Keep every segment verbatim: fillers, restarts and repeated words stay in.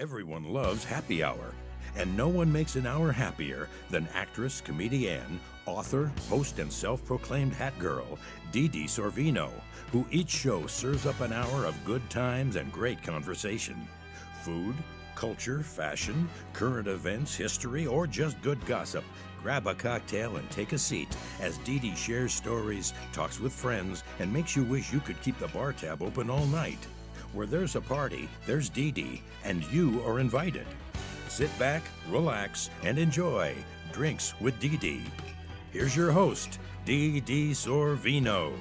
Everyone loves happy hour, and no one makes an hour happier than actress, comedian, author, host, and self-proclaimed hat girl, Dee Dee Sorvino, who each show serves up an hour of good times and great conversation. Food, culture, fashion, current events, history, or just good gossip. Grab a cocktail and take a seat as Dee Dee shares stories, talks with friends, and makes you wish you could keep the bar tab open all night. Where there's a party, there's Dee Dee, and you are invited. Sit back, relax, and enjoy Drinks with Dee Dee. Here's your host, Dee Dee Sorvino.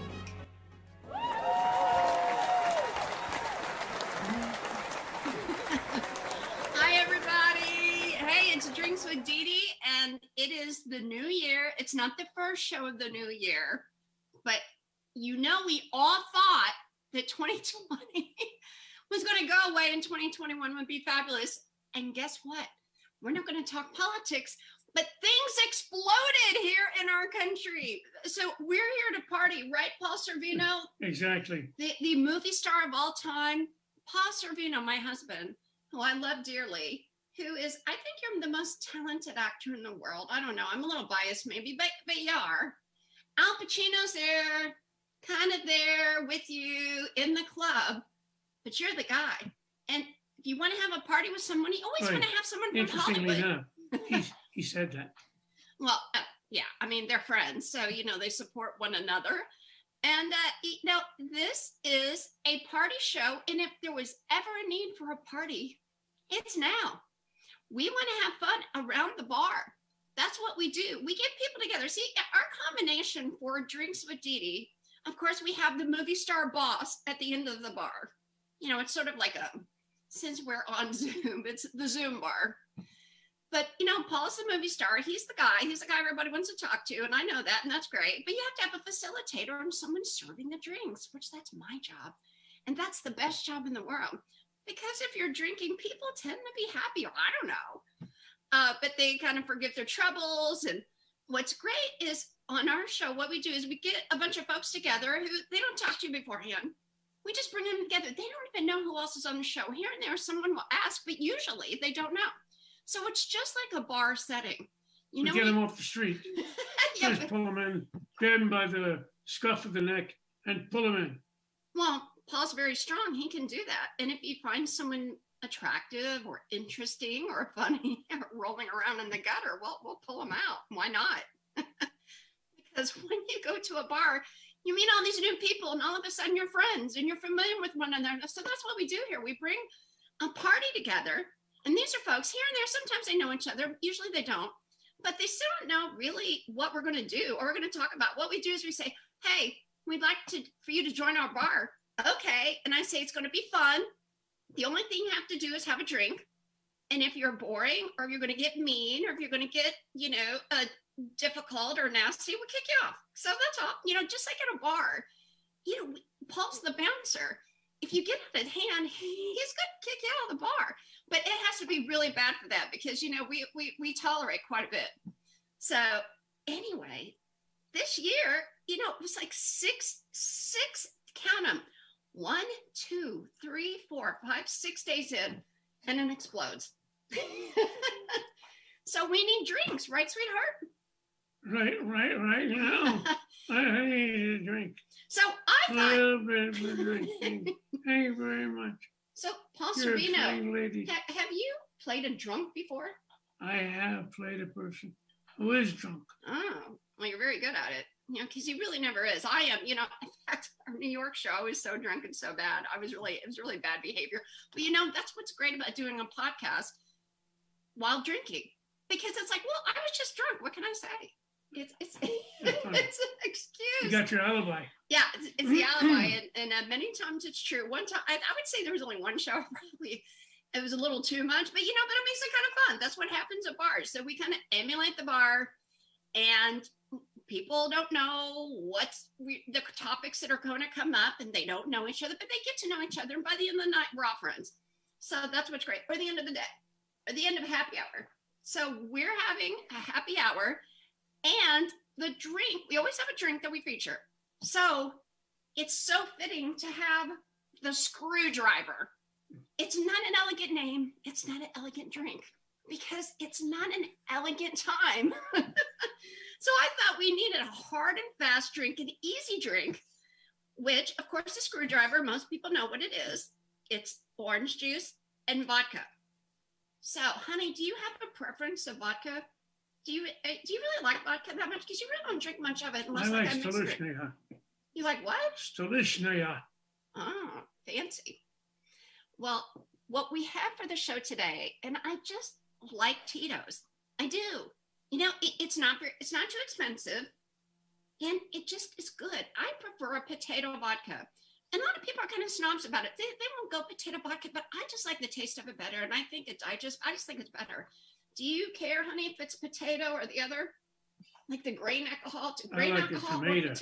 Hi, everybody. Hey, it's Drinks with Dee Dee, and it is the new year. It's not the first show of the new year, but you know we all thought that twenty twenty was going to go away and twenty twenty-one would be fabulous. And guess what? We're not going to talk politics, but things exploded here in our country. So we're here to party, right, Paul Sorvino? Exactly. The, the movie star of all time, Paul Sorvino, my husband, who I love dearly, who is, I think you're the most talented actor in the world. I don't know. I'm a little biased maybe, but, but you are. Al Pacino's there, kind of there with you in the club, but you're the guy. And if you want to have a party with someone, you always Right. want to have someone from Interestingly Hollywood. enough, he's, he said that. Well, uh, yeah, I mean, they're friends, so, you know, they support one another. And uh, e- now this is a party show, and if there was ever a need for a party, it's now. We want to have fun around the bar. That's what we do. We get people together. See, our combination for Drinks with Dee Dee, of course, we have the movie star boss at the end of the bar. You know, it's sort of like a, since we're on Zoom, it's the Zoom bar. But, you know, Paul's the movie star. He's the guy. He's the guy everybody wants to talk to, and I know that, and that's great. But you have to have a facilitator and someone serving the drinks, which that's my job. And that's the best job in the world. Because if you're drinking, people tend to be happier. I don't know. Uh, but they kind of forget their troubles. And what's great is on our show, what we do is we get a bunch of folks together who they don't talk to you beforehand. We just bring them together. They don't even know who else is on the show. Here and there, someone will ask, but usually they don't know. So it's just like a bar setting. You know, we get we, him off the street. yeah, Just but, pull him in, grab him by the scuff of the neck, and pull him in. well, Paul's very strong. He can do that. And if you find someone attractive or interesting or funny or rolling around in the gutter, well, we'll pull them out. Why not? Because when you go to a bar, you meet all these new people, and all of a sudden you're friends and you're familiar with one another. So that's what we do here. We bring a party together, and these are folks here and there. Sometimes they know each other. Usually they don't, but they still don't know really what we're going to do or we're going to talk about. What we do is we say, hey, we'd like to for you to join our bar. Okay. And I say it's going to be fun. The only thing you have to do is have a drink. And if you're boring or if you're going to get mean or if you're going to get, you know, uh, difficult or nasty, we'll kick you off. So that's all, you know, just like at a bar, you know, Paul's the bouncer. If you get out of hand, he's going to kick you out of the bar. But it has to be really bad for that because, you know, we, we, we tolerate quite a bit. So anyway, this year, you know, it was like six, six, count them, one, two, three, four, five, six days in, and it explodes. So we need drinks, right, sweetheart? Right, right, right now. I need a drink. So I A thought, little bit of a drink. Thank you very much. so Paul You're a Sorvino, fine lady. ha- have you played a drunk before? I have played a person who is drunk. Oh, well, you're very good at it. You know, because he really never is. I am, you know, in fact, our New York show, I was so drunk and so bad. I was really, it was really bad behavior. But, you know, that's what's great about doing a podcast while drinking. Because it's like, well, I was just drunk. What can I say? It's it's, it's an excuse. You got your alibi. Yeah, it's, it's the alibi. And, and uh, many times it's true. One time, I, I would say there was only one show, probably. It was a little too much. But, you know, but it makes it kind of fun. That's what happens at bars. So we kind of emulate the bar. And people don't know what's we, the topics that are going to come up, and they don't know each other, but they get to know each other. And by the end of the night, we're all friends. So that's what's great. Or the end of the day, or the end of a happy hour. So we're having a happy hour, and the drink, we always have a drink that we feature. So it's so fitting to have the screwdriver it's not an elegant name. It's not an elegant drink because it's not an elegant time. So I thought we needed a hard and fast drink, an easy drink, which of course the screwdriver, most people know what it is. It's orange juice and vodka. So honey, do you have a preference of vodka? Do you do you really like vodka that much? Because you really don't drink much of it unless I like I mix it. Stolichnaya. You like what? Stolichnaya. Oh, fancy. Well, what we have for the show today, and I just like Tito's. I do. You know, it, it's not very, it's not too expensive, and it just is good. I prefer a potato vodka. And a lot of people are kind of snobs about it. They, they won't go potato vodka, but I just like the taste of it better, and I think it's I just I just think it's better. Do you care, honey, if it's potato or the other, like the grain alcohol? To grain I like alcohol a tomato.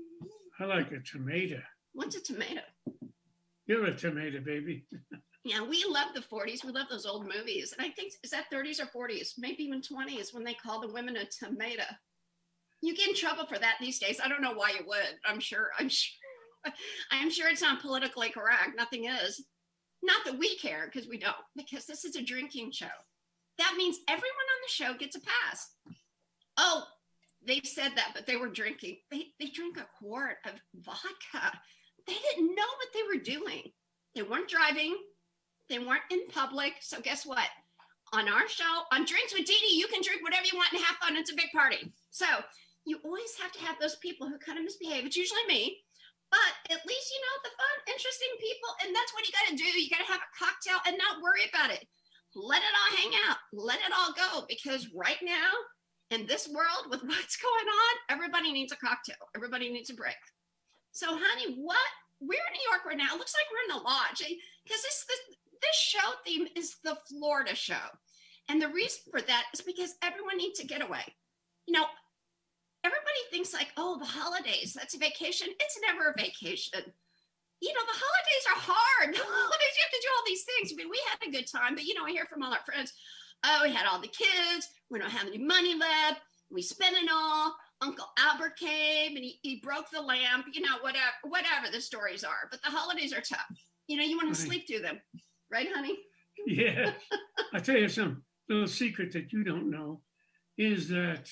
I like a tomato. What's a tomato? You're a tomato, baby. Yeah, we love the forties. We love those old movies. And I think, is that thirties or forties? Maybe even twenties when they call the women a tomato. You get in trouble for that these days. I don't know why you would. I'm sure, I'm sure, I'm sure it's not politically correct. Nothing is. Not that we care, because we don't, because this is a drinking show. That means everyone on the show gets a pass. Oh, they said that, but they were drinking. They, they drink a quart of vodka. They didn't know what they were doing. They weren't driving. They weren't in public. So guess what? On our show, on Drinks with Dee Dee, you can drink whatever you want and have fun. It's a big party. So you always have to have those people who kind of misbehave. It's usually me. But at least, you know, the fun, interesting people. And that's what you got to do. You got to have a cocktail and not worry about it. Let it all hang out. Let it all go. Because right now, in this world with what's going on, everybody needs a cocktail. Everybody needs a break. So, honey, what? We're in New York right now. It looks like we're in the lodge. Because this, this, this show theme is the Florida show. And the reason for that is because everyone needs a getaway. You know, everybody thinks like, oh, the holidays, that's a vacation. It's never a vacation. You know, the holidays are hard. The holidays, you have to do all these things. I mean, we had a good time, but, you know, I hear from all our friends, oh, we had all the kids. We don't have any money left. We spent it all. Uncle Albert came and he, he broke the lamp, you know, whatever, whatever the stories are. But the holidays are tough. You know, you want to Honey. sleep through them. Right, honey? Yeah. I tell you some little secret that you don't know is that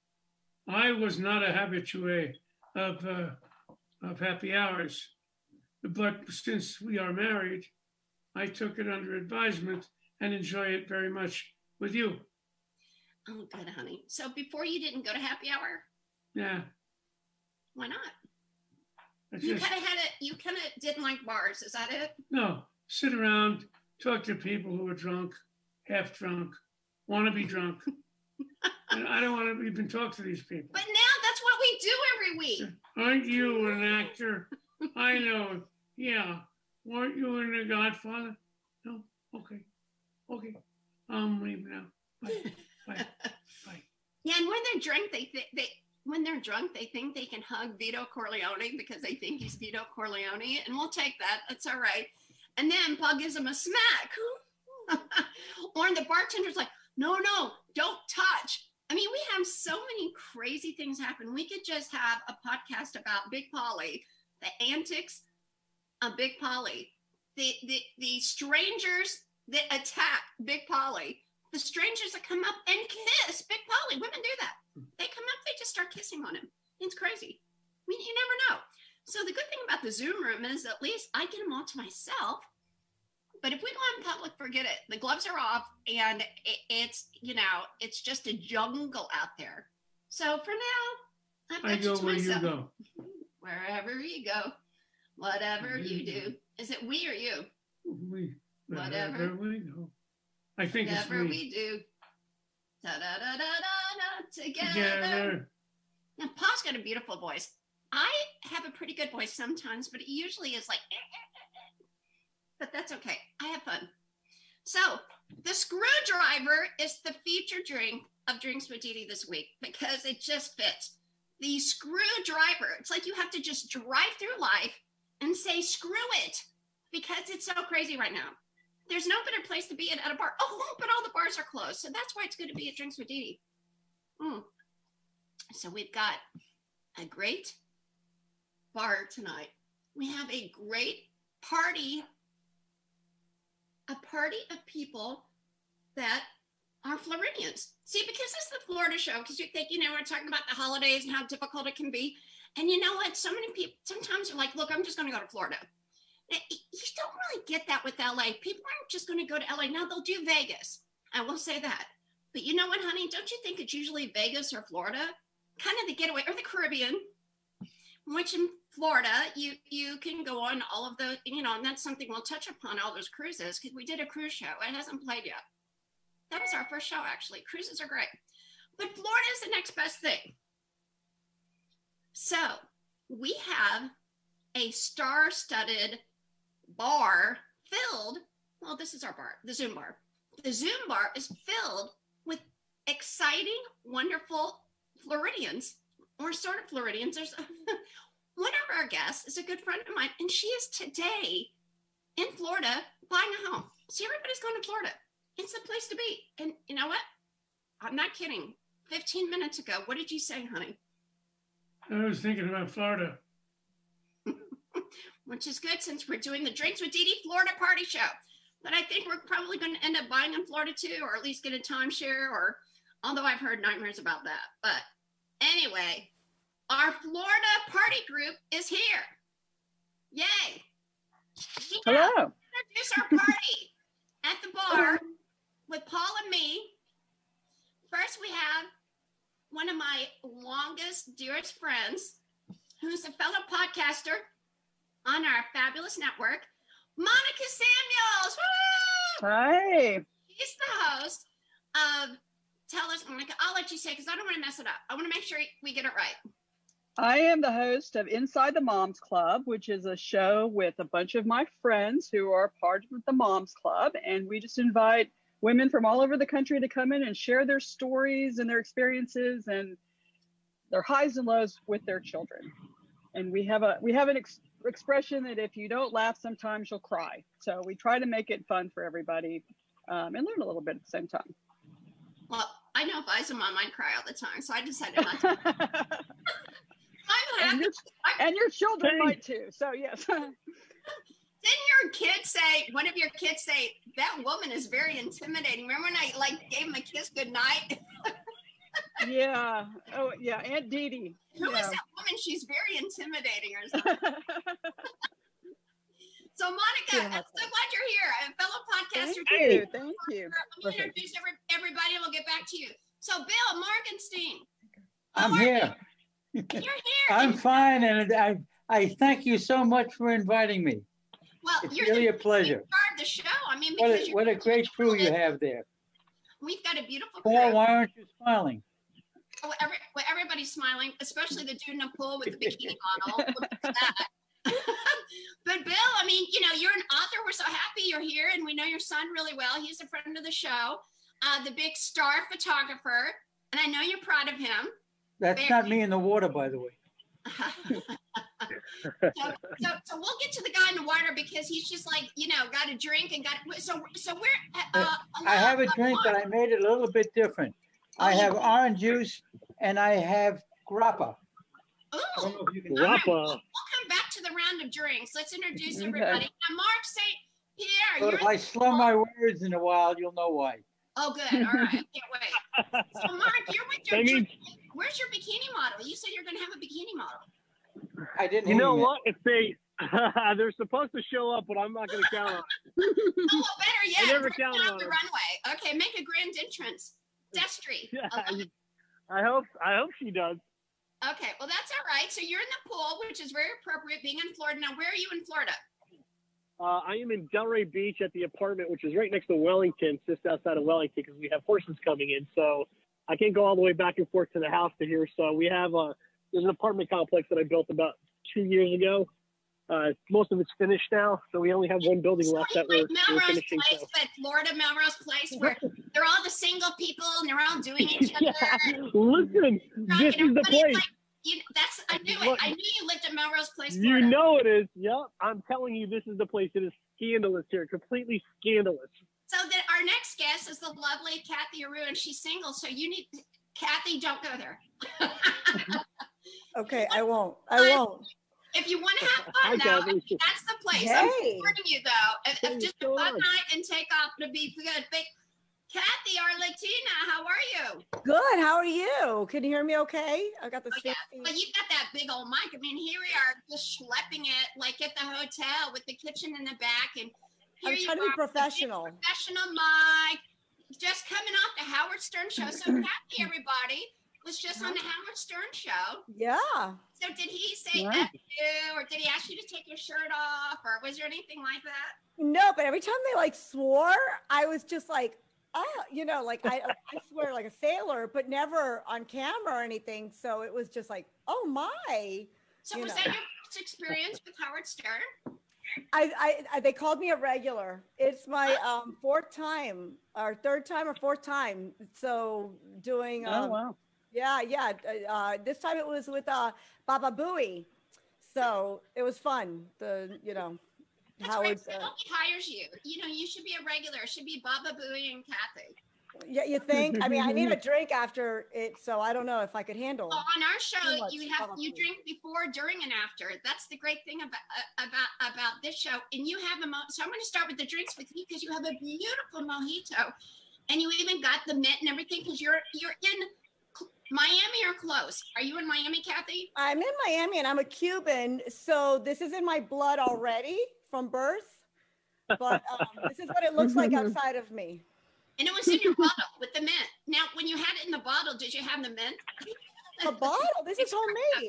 I was not a habitué of uh, of happy hours. But since we are married, I took it under advisement and enjoy it very much with you. Oh, good, honey. So before you didn't go to happy hour? Yeah. Why not? It's You just, kind of had it, you kind of didn't like bars. Is that it? no, sit around, talk to people who are drunk, half drunk, want to be drunk. And I don't want to even talk to these people. But now that's what we do every week. Aren't you an actor? I know. Yeah. Weren't you in The Godfather? No? Okay. Okay. I'm leaving now. Bye. Bye. Bye. Yeah, and when they're drunk, they think they when they're drunk, they think they can hug Vito Corleone because they think he's Vito Corleone, and we'll take that. That's all right. And then Paul gives him a smack. Or the bartender's like, no, no, don't touch. I mean, we have so many crazy things happen. We could just have a podcast about Big Polly, the antics of Big Polly, the, the, the strangers that attack Big Polly, the strangers that come up and kiss Big Polly. Women do that. They come up, they just start kissing on him. It's crazy. I mean, you never know. So the good thing about the Zoom room is at least I get them all to myself. But if we go out in public, forget it. The gloves are off, and it, it's, you know, it's just a jungle out there. So for now, I've got I you go to where myself. you go. Wherever you go, whatever you do. Is it we or you? We, Whatever. wherever we go. I think Whatever it's we do. Da da da da da da together. together. Now, Paul's got a beautiful voice. I have a pretty good voice sometimes, but it usually is like, eh, eh, eh, eh. But that's okay. I have fun. So the screwdriver is the featured drink of Drinks with Dee Dee this week because it just fits. The screwdriver. It's like you have to just drive through life and say, screw it, because it's so crazy right now. There's no better place to be at, at a bar. Oh, but all the bars are closed. So that's why it's good to be at Drinks with Dee Dee. Mm. So we've got a great bar tonight. We have a great party a party of people that are Floridians. See, because this is the Florida show, because you think, you know, we're talking about the holidays and how difficult it can be. And you know what? So many people, sometimes are like, look, I'm just going to go to Florida. You don't really get that with L A. People aren't just going to go to L A. Now, they'll do Vegas. I will say that. But you know what, honey? Don't you think it's usually Vegas or Florida? Kind of the getaway, or the Caribbean, which in Florida, you you can go on all of the, you know, and that's something we'll touch upon, all those cruises, because we did a cruise show. It hasn't played yet. That was our first show, actually. Cruises are great. But Florida is the next best thing. So we have a star-studded bar filled, well, this is our bar, the Zoom bar. The Zoom bar is filled with exciting, wonderful Floridians, or sort of Floridians. There's one of our guests is a good friend of mine, and she is today in Florida buying a home. See, everybody's going to Florida. It's the place to be. And you know what? I'm not kidding. fifteen minutes ago, what did you say, honey? I was thinking about Florida. Which is good, since we're doing the Drinks with Dee Dee Florida party show. But I think we're probably going to end up buying in Florida too, or at least get a timeshare, or although I've heard nightmares about that. But anyway, our Florida party group is here. Yay. Yeah. Hello. Introduce our party at the bar with Paul and me. First, we have one of my longest, dearest friends, who's a fellow podcaster on our fabulous network, Monica Samuels. Woo! Hi. She's the host of, tell us, Monica, I'll let you say, because I don't want to mess it up. I want to make sure we get it right. I am the host of Inside the Moms Club, which is a show with a bunch of my friends who are part of the Moms Club. And we just invite women from all over the country to come in and share their stories and their experiences and their highs and lows with their children. And we have a we have an ex expression that if you don't laugh, sometimes you'll cry. So we try to make it fun for everybody um, and learn a little bit at the same time. Well, I know if I was a mom, I'd cry all the time. So I decided not to. I'm happy. And your, and your children might too. So yes. Didn't your kid say, one of your kids say, that woman is very intimidating? Remember when I like gave him a kiss goodnight? Yeah. Oh yeah. Aunt Dee Dee. Who yeah. is that woman? She's very intimidating or something. So Monica, Yeah. I'm so glad you're here. A fellow podcaster. Thank you. Thank you. Let me introduce every, everybody and we'll get back to you. So Bill Morgenstein. I'm how are here. you? You're here. I'm And- fine, and I I thank you so much for inviting me. Well, It's you're really the a pleasure. star of the show. I mean, What because a, you're what a great crew you have there. We've got a beautiful crew. Paul, why aren't you smiling? Oh, every, well, everybody's smiling, especially the dude in the pool with the bikini model. Look at that. But Bill, I mean, you know, you're an author. We're so happy you're here, and we know your son really well. He's a friend of the show, uh, the big star photographer, and I know you're proud of him. That's Very. not me in the water, by the way. so, so, so we'll get to the guy in the water because he's just like, you know, got a drink and got so so we're. Uh, I have a along- drink, but I made it a little bit different. I Oh, have you- orange juice and I have grappa. Ooh. I don't know if you can- All right, Rappa. we'll, we'll come back to the round of drinks. Let's introduce Okay. everybody. Now, Mark Saint Pierre, But you're if I slow my words in a while, you'll know why. oh good. All right, I can't wait. So, Mark, you're with your. That means, Where's your bikini model? You said you're going to have a bikini model. I didn't you hear know yet. what? If they, they're supposed to show up, but I'm not going to count on it. Oh, well, better yet, never bring counted out on the it. runway. Okay, make a grand entrance. Destri. Yeah, I love it. I hope, I hope she does. Okay, well, that's all right. So you're in the pool, which is very appropriate being in Florida. Now, where are you in Florida? Uh, I am in Delray Beach at the apartment, which is right next to Wellington, just outside of Wellington, because we have horses coming in. So I can't go all the way back and forth to the house to here. So we have a, there's an apartment complex that I built about two years ago. Uh, most of it's finished now, so we only have one building So left you that we're, like we're Melrose finishing. Place, So. but Florida Melrose Place, where they're all the single people and they're all doing each other. Yeah, listen, Drunk this and is the everybody, place. like, you, that's I knew it. Look, I knew you lived at Melrose Place, You Florida. know it is. Yep. I'm telling you, this is the place. It is scandalous here. Completely scandalous. So that our next guest is the lovely Cathy Areu, and she's single. So you need Cathy, don't go there. Okay, I won't. I But won't. If you want to have Hi, fun, though, Cathy. that's the place. Hey. I'm warning you though. If, if Hey, just a so fun on. night and take off to be good. But Cathy, our Latina, how are you? Good. How are you? Can you hear me okay? I got the Oh, yeah. fifty. Well, you've got that big old mic. I mean, here we are just schlepping it like at the hotel with the kitchen in the back. And here I'm you trying to are be with the big professional. professional mic, just coming off the Howard Stern show. So Cathy, everybody, was just on the Howard Stern show. Yeah. So did he say Right. F you, or did he ask you to take your shirt off, or was there anything like that? No, but every time they like swore, I was just like, oh, you know, like I, I swear like a sailor, but never on camera or anything. So it was just like, oh my. So You was know. that your first experience with Howard Stern? I, I, I, they called me a regular. It's my um, fourth time, or third time, or fourth time. So doing, um, Oh, wow. yeah, yeah. Uh, this time it was with uh, Baba Booey. So it was fun. The, you know, That's Howard. great. So he hires you. You know, you should be a regular. It should be Baba Booey and Cathy. Yeah, you think? I mean, I need a drink after it, so I don't know if I could handle. Well, on our show, Too much you have you coffee. drink before, during, and after. That's the great thing about uh, about about this show. And you have a mo- so I'm going to start with the drinks with you because you have a beautiful mojito, and you even got the mint and everything because you're you're in Cl- Miami or close. Are you in Miami, Cathy? I'm in Miami and I'm a Cuban, so this is in my blood already from birth. But um, this is what it looks like outside of me. And it was in your bottle with the mint. Now, when you had it in the bottle, did you have the mint? A bottle? This is homemade.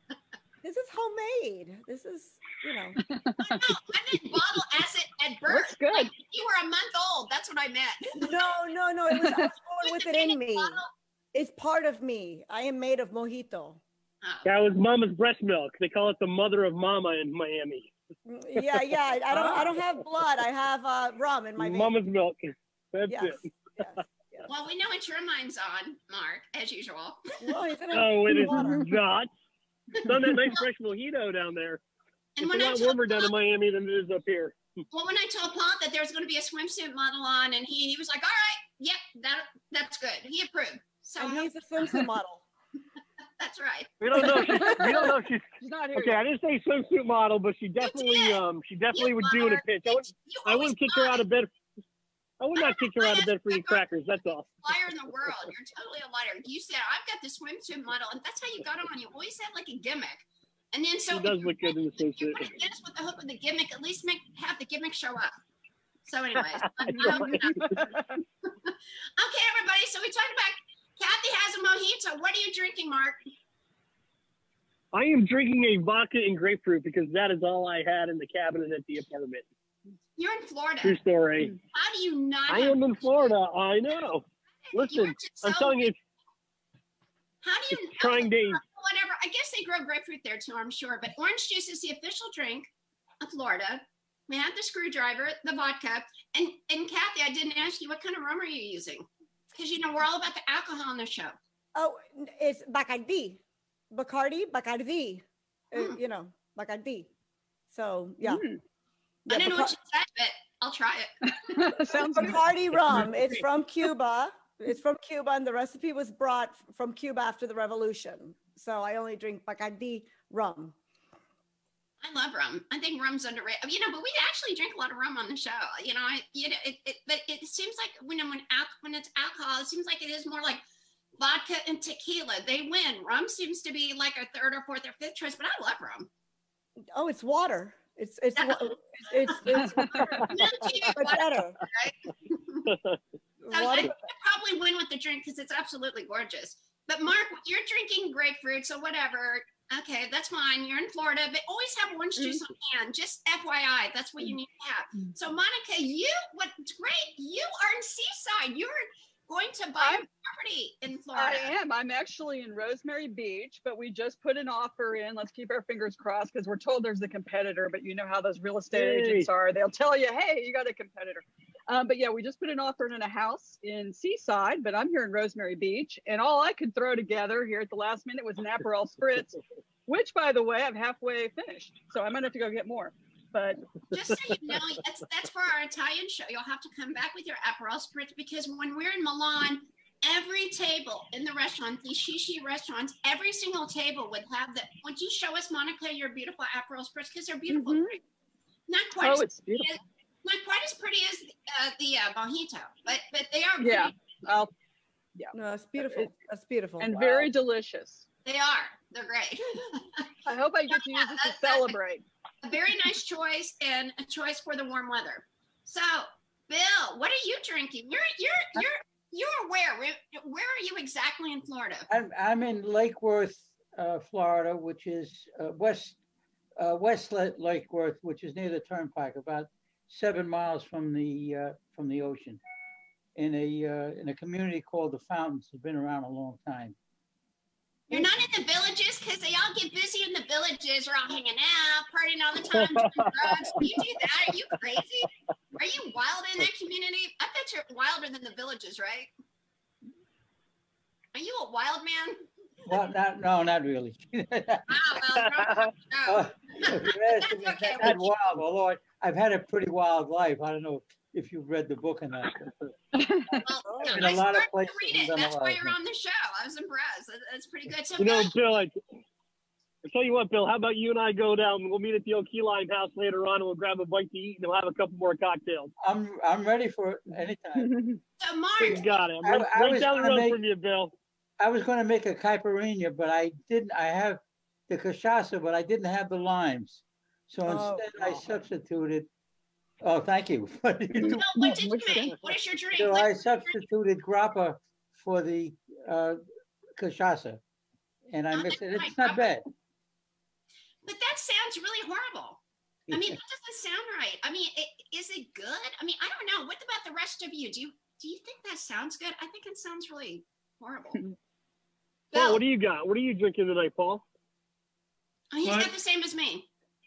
This is homemade. This is, you know. No, I meant bottle as it at birth. Looks good. Like you were a month old. That's what I meant. No, no, no. It was, I was born with it in me. Bottle? It's part of me. I am made of mojito. Oh. That was mama's breast milk. They call it the mother of mama in Miami. Yeah, yeah. I don't. I don't have blood. I have uh, rum in my veins. Mama's milk. That's Yes, it. yes, yes. Well, we know what your mind's on, Mark, as usual. Well, he's in a Oh, it is water. not. It's on that nice fresh mojito down there. And It's when a I lot told warmer down in Paul, Miami than it is up here. well, when I told Paul that there was going to be a swimsuit model on, and he, he was like, "All right, yep, that that's good." He approved. So And he's a swimsuit model. that's right. We don't know. She's, we don't know. She's She's not here. okay. yet. I didn't say swimsuit model, but she definitely, did. um, she definitely You would do in a are. pinch. I, would, You I always wouldn't kick her lie. out of bed. I would I not kick her out of bed for eating crackers. That's all. Liar in the world. You're totally a liar. You said I've got the swimsuit model, and that's how you got on. You always had like a gimmick, and then so She does if look good in the you're swimsuit. going to get us with the hook with the gimmick, at least make have the gimmick show up. So, anyways, I'm, I I'm hooking up. Okay, everybody. So we talked about Cathy has a mojito. What are you drinking, Mark? I am drinking a vodka and grapefruit because that is all I had in the cabinet at the apartment. You're in Florida. True story. How do you not? I have am in Florida. I know. You are Listen, just I'm so- telling you, it's, How do you? it's trying okay, days. Whatever. I guess they grow grapefruit there too. I'm sure. But orange juice is the official drink of Florida. We have the screwdriver, the vodka, and and Cathy, I didn't ask you what kind of rum are you using? Because you know we're all about the alcohol on the show. Oh, it's Bacardi. Bacardi, Bacardi. Uh, Mm. you know, Bacardi. So, yeah. Mm. Yeah, I don't know Bacar- what you said, but I'll try it. Sounds good. Bacardi rum. It's from Cuba. It's from Cuba, and the recipe was brought f- from Cuba after the revolution. So I only drink Bacardi rum. I love rum. I think rum's underrated. You know, but we actually drink a lot of rum on the show. You know, I you know, it, it but it seems like when when al- when it's alcohol, it seems like it is more like vodka and tequila. They win. Rum seems to be like a third or fourth or fifth choice, but I love rum. Oh, it's water. It's it's wa- it's it's, it's No, gee, but what- better. So I Water. I'd probably win with the drink because it's absolutely gorgeous. But Mark, you're drinking grapefruit, so whatever. Okay, that's fine. You're in Florida, but always have orange juice on hand. Just F Y I, that's what you need to have. So Monica, you what's great? You are in Seaside. You're going to buy a I'm- property in I Florida. am. I'm actually in Rosemary Beach, but we just put an offer in. Let's keep our fingers crossed because we're told there's a competitor, but you know how those real estate Yay. agents are. They'll tell you, hey, you got a competitor. Um, but yeah, we just put an offer in a house in Seaside, but I'm here in Rosemary Beach. And all I could throw together here at the last minute was an Aperol Spritz, which, by the way, I'm halfway finished. So I'm going to have to go get more. But Just so you know, that's that's for our Italian show. You'll have to come back with your Aperol Spritz because when we're in Milan, every table in the restaurant, these shishi restaurants, every single table would have the. Would you show us, Monica, your beautiful Aperol Spritz because they're beautiful. Mhm. Right? Not quite. Oh, as it's pretty beautiful. as- Not quite as pretty as uh, the uh, mojito, but but they are. Yeah. Pretty. I'll, yeah. No, it's beautiful. That's beautiful. And Wow. very delicious. They are. They're great. I hope I get to use this to celebrate. A very nice choice and a choice for the warm weather. So, Bill, what are you drinking? You're you're you're you're where? Where, where are you exactly in Florida? I'm, I'm in Lake Worth, uh, Florida, which is uh, west uh, West Lake Lake Worth, which is near the Turnpike, about seven miles from the uh, from the ocean, in a uh, in a community called the Fountains. It's been around a long time. You're not in the villages because they all get busy in the villages. We're all hanging out, partying all the time, doing drugs. Do you do that? Are you crazy? Are you wild in that community? I bet you're wilder than the villages, right? Are you a wild man? Well, not no, not really. Wow, well, no, no. Uh, if you're asking me, That's okay. not wild, although I, I've had a pretty wild life. I don't know if you've read the book or not. Well, In no, a I lot of started to places read and it. done a That's lot why of you're things. on the show. I was impressed. That- That's pretty good. So, You know, Bill, Bill, I, I tell you what, Bill, how about you and I go down? We'll meet at the old Key Lime House later on, and we'll grab a bite to eat, and we'll have a couple more cocktails. I'm I'm ready for it anytime. so Mark, You got it. I'm I- right, I right was down the gonna road make- from you, Bill. I was going to make a caipirinha, but I didn't. I have the cachaça, but I didn't have the limes. So Oh, instead, I God. substituted. Oh, thank you. What did you do? Bill, what did you What's make? that? What is your drink? So What- I substituted grappa for the uh, cachaça, and I Oh, mixed it. that's It's right, not grappa. bad. But that sounds really horrible. I mean, that doesn't sound right. I mean, it, is it good? I mean, I don't know. What about the rest of you? Do you do you think that sounds good? I think it sounds really horrible. Paul, Bill, what do you got? What are you drinking tonight, Paul? oh, he's What? got the same as me.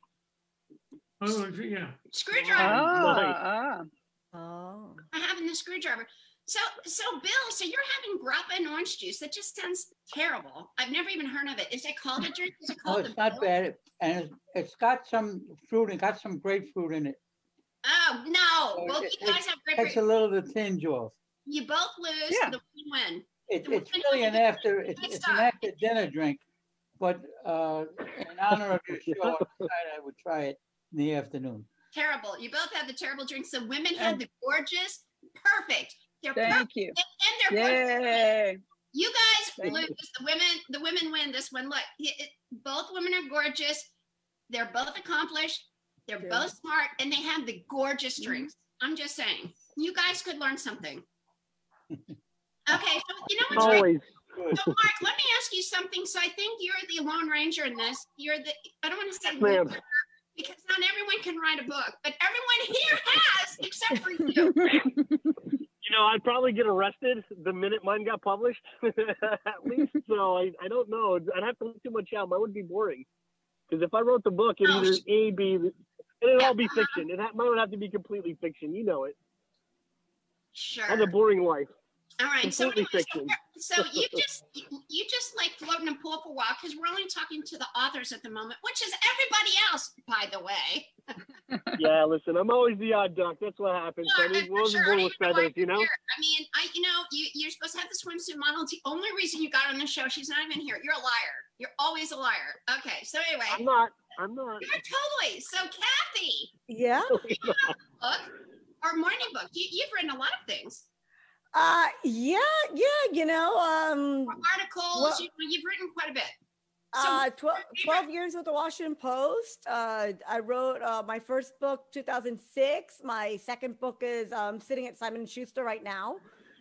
Oh, yeah. Screwdriver. Ah, ah. Oh. I'm having the screwdriver. So, so Bill, so you're having grappa and orange juice. That just sounds terrible. I've never even heard of it. Is it called a drink? Is it Oh, called it's a not Bill? bad, and it's, it's got some fruit and got some grapefruit in it. Oh no! So Both it- you guys have Takes grapefruit. a little of the tinge off. You both lose. Yeah. The one win. It, The it's women really have an to- after. It's, Let's it's an stop. after dinner drink, but uh, in honor of your show, I decided I would try it in the afternoon. Terrible. You both had the terrible drinks. The women had And- the gorgeous, perfect. They're perfect, Thank you. and they're gorgeous. Yay. You guys Thank lose. The women, the women win this one. Look, it, it- both women are gorgeous. They're both accomplished. They're Yeah. both smart, and they have the gorgeous Mhm. drinks. I'm just saying, you guys could learn something. Okay, so you know what's right? Always. So Mark, let me ask you something. So I think you're the Lone Ranger in this. You're the. I don't want to say Yes, ma'am. loser, because not everyone can write a book, but everyone here has, except for you. You know, I'd probably get arrested the minute mine got published, at least. So I, I don't know. I'd have to look too much out. Mine would be boring. Because if I wrote the book, it'd Oh, either sh- A, B, it'd all be fiction. It ha- mine would have to be completely fiction. You know it. Sure. I'm a boring life. All right. So, completely anyway, so, fiction. we're- so you just you just like floating in pool for a while because we're only talking to the authors at the moment, which is everybody else, by the way. Yeah, listen, I'm always the odd duck. That's what happens. No, I mean, for wasn't sure. born I with don't even know why feathers, you know? you're here. I mean, I you know you you're supposed to have the swimsuit model. It's the only reason you got on the show. She's not even here. You're a liar. You're always a liar. Okay. So anyway, I'm not. I'm not. you're totally. So Cathy, Yeah. book or morning book. You, you've written a lot of things. Uh, yeah, yeah, you know, um, Or articles. Well- you know, you've written quite a bit. So uh, what's twelve, your favorite- twelve years with the Washington Post. Uh, I wrote uh, my first book, two thousand six. My second book is um, sitting at Simon and Schuster right now.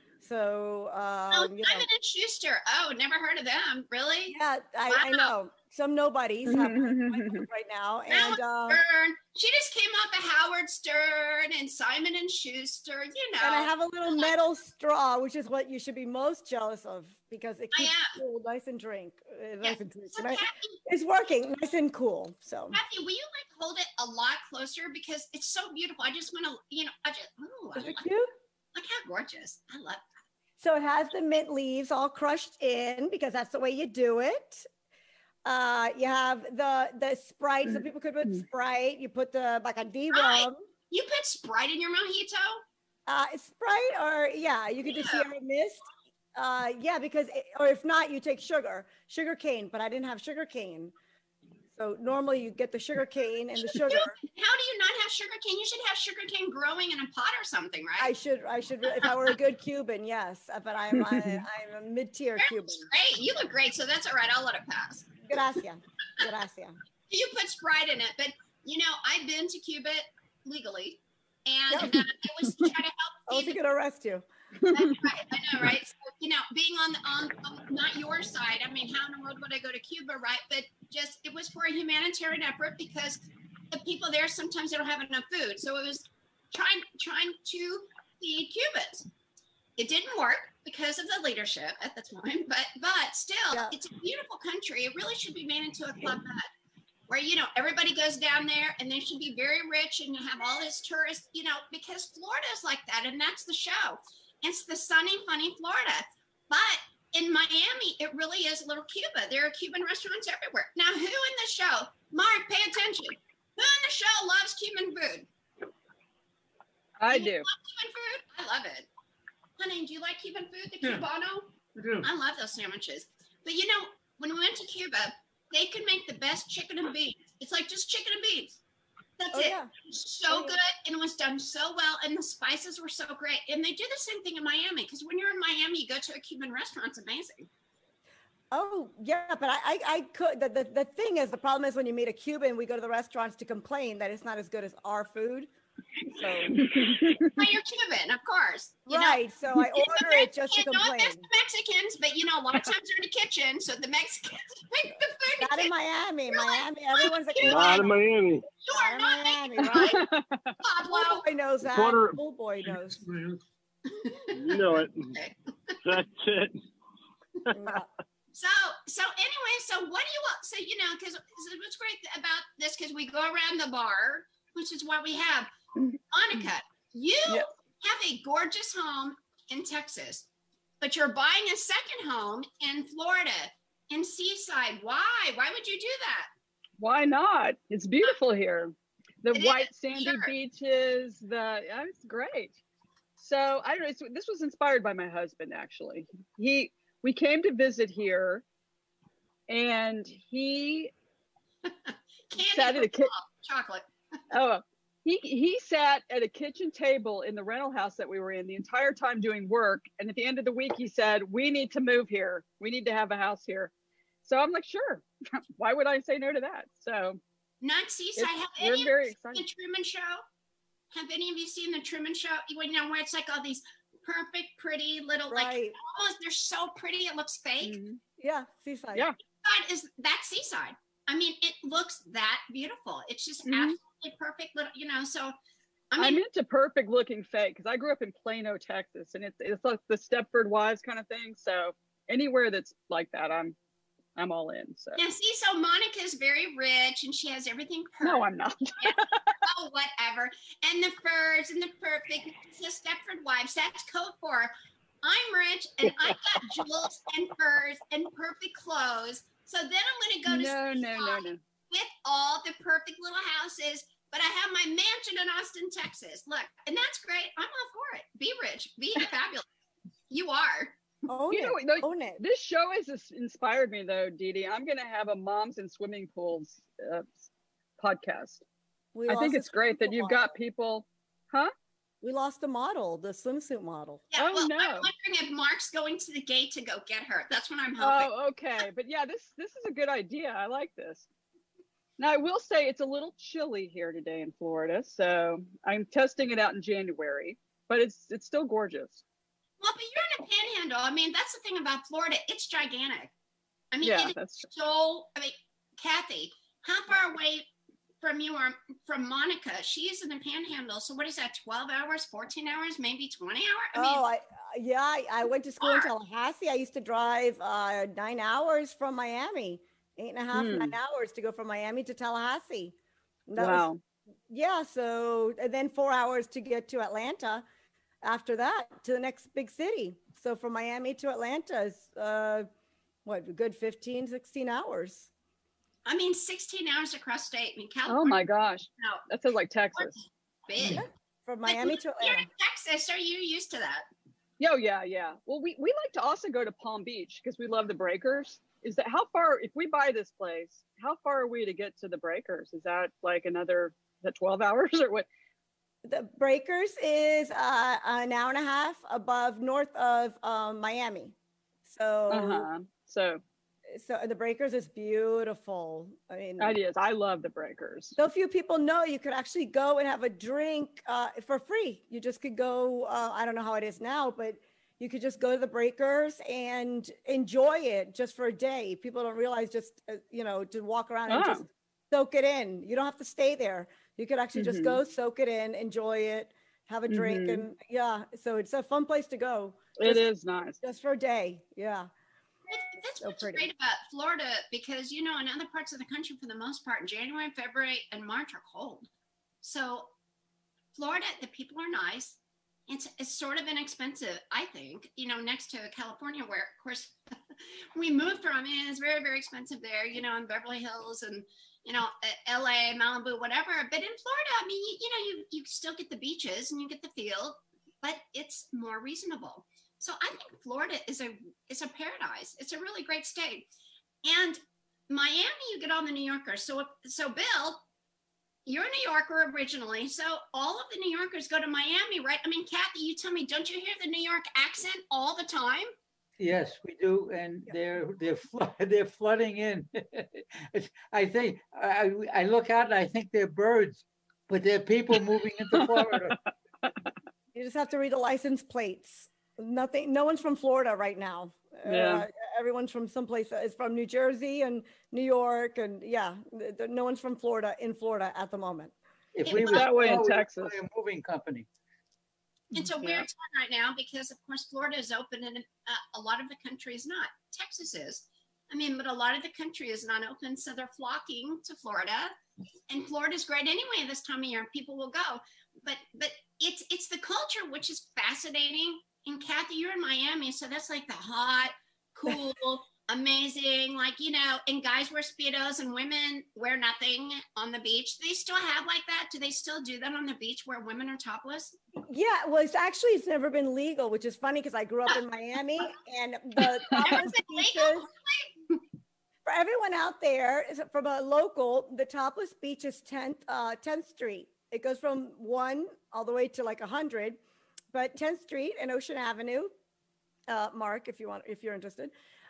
So, Oh, um, you Simon know, and Schuster. Oh, never heard of them. Really? yeah, I, I Wow. know some nobodies have my book right now. And uh, Stern. She just came off of Howard Stern and Simon and Schuster. You know. and I have a little metal straw, which is what you should be most jealous of because it I keeps am. cool, nice and drink, uh, Yeah. nice and drink. So And I- Cathy, it's working, nice and cool. So. Cathy, will you like hold it a lot closer because it's so beautiful. I just want to, you know, I just, ooh, I Is it love, cute? look how gorgeous. I love. So it has the mint leaves all crushed in because that's the way you do it. Uh, you have the the Sprite. Some people could put Sprite. You put the Bacardi Right. rum. You put Sprite in your mojito? Uh, Sprite or yeah, you could do Yeah. Sierra Mist. Uh, yeah, because it, or if not, you take sugar, sugar cane. But I didn't have sugar cane, So normally you get the sugar cane and the sugar. How do you not have sugar cane? You should have sugar cane growing in a pot or something, right? I should, I should, if I were a good Cuban, yes, but I'm, I, I'm a mid-tier Cuban. Great, you look great, so that's all right. I'll let it pass. Gracias, gracias. You put Sprite in it, but you know, I've been to Cuba legally, and Yep. uh, it was to try to help. I was feed going to arrest you. That's right. I know, right? So, you know, being on, on on not your side, I mean, how in the world would I go to Cuba, right? But just it was for a humanitarian effort because the people there sometimes they don't have enough food, so it was trying trying to feed Cubans. It didn't work because of the leadership at the time, but but still, Yeah. it's a beautiful country. It really should be made into a club med, where you know everybody goes down there, and they should be very rich and have all this tourists, you know, because Florida is like that, and that's the show. It's the sunny, funny Florida. But in Miami, it really is a little Cuba. There are Cuban restaurants everywhere. Now, who in the show, Mark, pay attention. Who in the show loves Cuban food? I You do. love Cuban food? I love it. Honey, do you like Cuban food, the Yeah. Cubano? I do. I love those sandwiches. But you know, when we went to Cuba, they could make the best chicken and beans. It's like just chicken and beans. That's Oh, it. yeah. So Oh, yeah. good, and it was done so well, and the spices were so great. And they do the same thing in Miami, because when you're in Miami, you go to a Cuban restaurant, it's amazing. Oh, yeah, but I, I, I could, the, the, the thing is, the problem is when you meet a Cuban, we go to the restaurants to complain that it's not as good as our food. So, Well, you're Cuban, of course. You know? right, so I You know, order it just to Mexican- no complain. offense to Mexicans, but you know, a lot of times they're in the kitchen, so the Mexicans make the food. Not in Miami, You're like, Miami, everyone's like, Cuban. Not in Miami. You not are in not Miami, making right? Pablo. Full boy knows that. Quarter- Full boy knows. You know it. Okay. That's it. Yeah. So, so anyway, so what do you want? So, you know, because what's great about this, because we go around the bar, which is what we have. Monica, you Yes. have a gorgeous home in Texas, but you're buying a second home in Florida, in Seaside. Why? Why would you do that? Why not? It's beautiful here. The It white is, sandy sure. beaches, the yeah, it's great. So I don't know. It's, this was inspired by my husband, actually. He we came to visit here, and he Candy sat at a for ki- chocolate. oh he he sat at a kitchen table in the rental house that we were in the entire time doing work. And at the end of the week, he said, "We need to move here. We need to have a house here." So I'm like, sure. Why would I say no to that? So Not Seaside. it's- Have we're any of very you seen the excited. Truman Show? Have any of you seen the Truman Show? You know, where it's like all these perfect, pretty little, like Right. almost they're so pretty it looks fake. Mhm. Yeah, Seaside. Yeah. Seaside is that Seaside. I mean, it looks that beautiful. It's just Mhm. absolutely perfect little, you know. So, I I'm mean, into perfect looking fake because I grew up in Plano, Texas, and it's it's like the Stepford Wives kind of thing. So anywhere that's like that, I'm I'm all in. So yeah. See, so Monica's very rich and she has everything perfect. no, I'm not. Oh, whatever. And the furs and the perfect. It's the Stepford Wives. That's code for I'm rich and I got jewels and furs and perfect clothes. So then I'm going to go to No, no, no, Seaside no. with all the perfect little houses. But I have my mansion in Austin, Texas. Look, and that's great. I'm all for it. Be rich. Be fabulous. You are. Own You it. know what, though, Own it. This show has ins- inspired me, though, Dee Dee. I'm going to have a moms in swimming pools uh, podcast. We I lost think the it's great that swimsuit you've model. got people, huh? We lost the model, the swimsuit model. Yeah, Oh, well, no. I'm wondering if Mark's going to the gate to go get her. That's what I'm hoping. Oh, okay. But yeah, this this is a good idea. I like this. Now, I will say it's a little chilly here today in Florida, so I'm testing it out in January, but it's it's still gorgeous. Well, but you're in a panhandle. I mean, that's the thing about Florida. It's gigantic. I mean, Yeah, it is that's true. so, I mean, Kathy, how far away from you are from Monica? She's in the panhandle. So what is that, twelve hours, fourteen hours, maybe twenty hours? I mean, Oh, I yeah, I, I went to school in far. Tallahassee. I used to drive uh, nine hours from Miami, eight and a half, Hmm. nine hours to go from Miami to Tallahassee. And that was- Wow. yeah, so and then four hours to get to Atlanta. After that, to the next big city. So from Miami to Atlanta is uh, what, a good fifteen, sixteen hours. I mean, sixteen hours across state. I mean, California. Oh my gosh. No, That sounds like Texas. big. Yeah. From But Miami to You're Atlanta. in Texas, so you're used to that. Oh yeah, yeah. Well, we, we like to also go to Palm Beach because we love the breakers. is that how far, if we buy this place, how far are we to get to the Breakers? Is that like another, is that twelve hours or what? The Breakers is uh, an hour and a half above north of um, Miami. So, Uh-huh. So, so the Breakers is beautiful. I mean, it is. I love the Breakers. so few people know you could actually go and have a drink uh, for free. You just could go, uh, I don't know how it is now, but you could just go to the Breakers and enjoy it just for a day. People don't realize just, uh, you know, to walk around and Oh. just soak it in. You don't have to stay there. You could actually just Mhm. go soak it in, enjoy it, have a drink. Mhm. And yeah, so it's a fun place to go. It just, is nice. just for a day. Yeah. That's, that's So what's pretty. great about Florida, because, you know, in other parts of the country, for the most part, January, February, and March are cold. So Florida, the people are nice. It's, it's sort of inexpensive, I think, you know, next to California, where, of course, we moved from, and it's very, very expensive there, you know, in Beverly Hills and, you know, L A, Malibu, whatever. But in Florida, I mean, you, you know, you, you still get the beaches and you get the field, but it's more reasonable. So I think Florida is a is a paradise. It's a really great state. And Miami, you get all the New Yorkers. So so Bill, you're a New Yorker originally. So all of the New Yorkers go to Miami, right? I mean, Cathy, you tell me, don't you hear the New York accent all the time? Yes, we do, and they're they're flood, they're flooding in. It's, I think I I look out and I think they're birds, but they're people moving into Florida. You just have to read the license plates. Nothing, no one's from Florida right now. Yeah. Uh, everyone's from someplace that is from New Jersey and New York. And yeah, th- th- no one's from Florida in Florida at the moment. If It we was were that way in small, we'd Texas. buy a moving company. It's a Yeah. weird time right now because, of course, Florida is open and uh, a lot of the country is not. Texas is. I mean, but a lot of the country is not open, so they're flocking to Florida. And Florida's great anyway this time of year. People will go. But but it's it's the culture, which is fascinating. And Cathy, you're in Miami, so that's like the hot, cool, amazing, like, you know, and guys wear Speedos and women wear nothing on the beach. Do they still have like that? Do they still do that on the beach where women are topless? Yeah, well, it's actually, it's never been legal, which is funny because I grew up in Miami and the topless been beaches, legal? for everyone out there, is from a local, the topless beach is tenth, uh, tenth Street. It goes from one all the way to like one hundred. But tenth Street and Ocean Avenue, uh, Mark, if you want, if you're interested,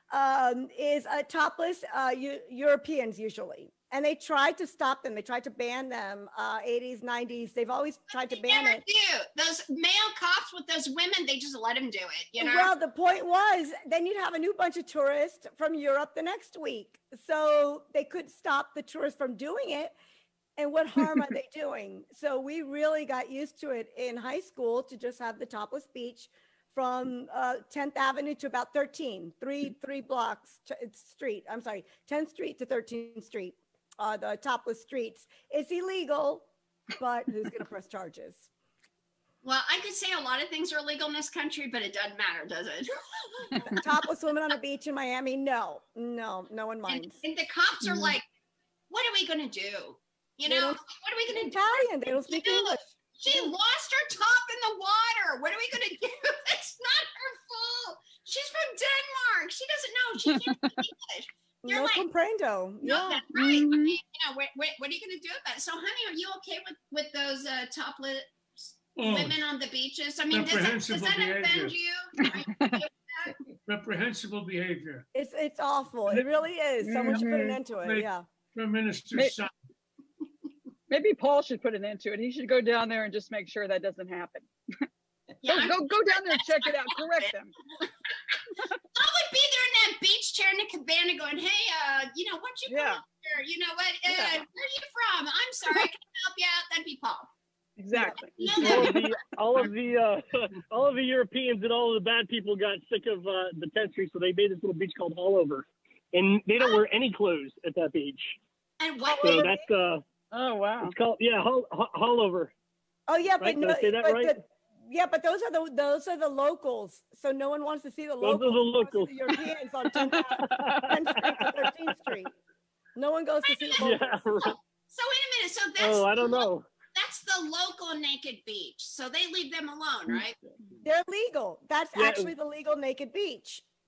um, is a topless uh, U- Europeans usually, and they tried to stop them. They tried to ban them. Uh, eighties, nineties. They've always tried to They ban never it. do. Those male cops with those women, they just let them do it. You know. Well, the point was, then you'd have a new bunch of tourists from Europe the next week, so they could stop the tourists from doing it. And what harm are they doing? So we really got used to it in high school to just have the topless beach from uh, tenth Avenue to about thirteen, three, three blocks to, it's street. I'm sorry, tenth Street to thirteenth Street, uh, the topless streets. It's illegal, but who's going to press charges? Well, I could say a lot of things are illegal in this country, but it doesn't matter, does it? Topless women on a beach in Miami? No, no, no one and, minds. and the cops are Mhm. like, "What are we gonna do? You They know, don't what are we gonna do?" Italian, they don't speak Dude, English. She lost her top in the water. What are we gonna do? It's not her fault. She's from Denmark. She doesn't know. She can't speak English. You're No like, comprendo. no, Yeah. that's right. I Mhm. mean, you know, what, what, what are you gonna do about it? So, honey, are you okay with with those uh, topless Oh, women on the beaches? I mean, does that, does reprehensible that offend behavior. you? Are you okay with that? reprehensible behavior. It's it's awful. It really is. Someone should put an Mhm. end to it. Right. Yeah. Prime Minister's May- son. Maybe Paul should put an end to it. He should go down there and just make sure that doesn't happen. Yeah, Go, I'm- go, go down there and check it out. Correct them. I would be there in that beach chair in the cabana going, "Hey, uh, you know, what'd you come Yeah. up here? You know what? Uh, Yeah. Where are you from? I'm sorry, can I help you out?" That'd be Paul. Exactly. You know all that? of the all of the uh, all of the Europeans and all of the bad people got sick of uh, the tenth Street, so they made this little beach called Hallover, and they don't wear any clothes at that beach. And what? So that's uh, Oh, wow. it's called yeah, Hall, Hallover. Oh yeah, but Right? Did no, I say that but right? the, yeah, but those are the those are the locals. So no one wants to see the Those are locals. the They want to see locals. The Europeans on tenth, tenth Street to thirteenth Street. No one goes to see the locals. Yeah, right. So wait a minute. So that's Oh, I don't the lo- know. That's the local naked beach. So they leave them alone, right? They're legal. That's Yeah. actually the legal naked beach.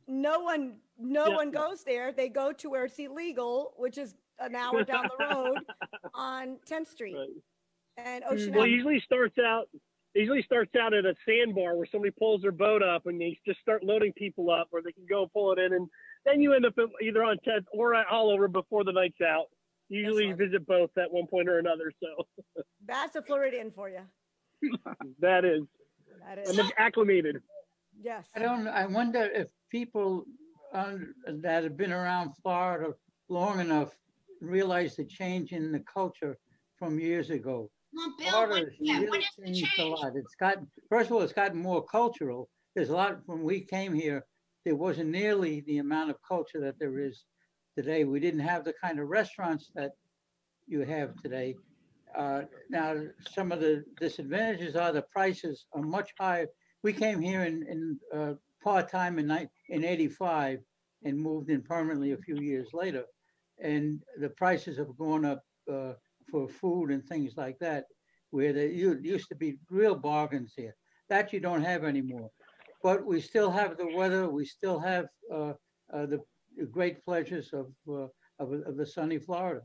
no one, no Yeah. one goes there. They go to where it's illegal, which is an hour down the road on tenth Street Right. and Ocean Well, it Avenue. usually starts out. It usually starts out at a sandbar where somebody pulls their boat up and they just start loading people up, where they can go pull it in, and then you end up either on tenth or at all over before the night's out. Usually, you right. visit both at one point or another. So That's a Floridian for you. that is. That is. I'm acclimated. Yes. I don't, I wonder if people um, that have been around Florida long enough realize the change in the culture from years ago. Well, Bill, Florida what, has yeah, really what is the changed a change? lot. It's gotten, first of all, it's gotten more cultural. There's a lot, when we came here, there wasn't nearly the amount of culture that there is today. We didn't have the kind of restaurants that you have today. Uh, now, some of the disadvantages are the prices are much higher. We came here in, in uh, part-time in, ni- in eighty-five and moved in permanently a few years later. And the prices have gone up uh, for food and things like that, where there u- used to be real bargains here. That you don't have anymore. But we still have the weather. We still have uh, uh, the great pleasures of, uh, of, of the sunny Florida.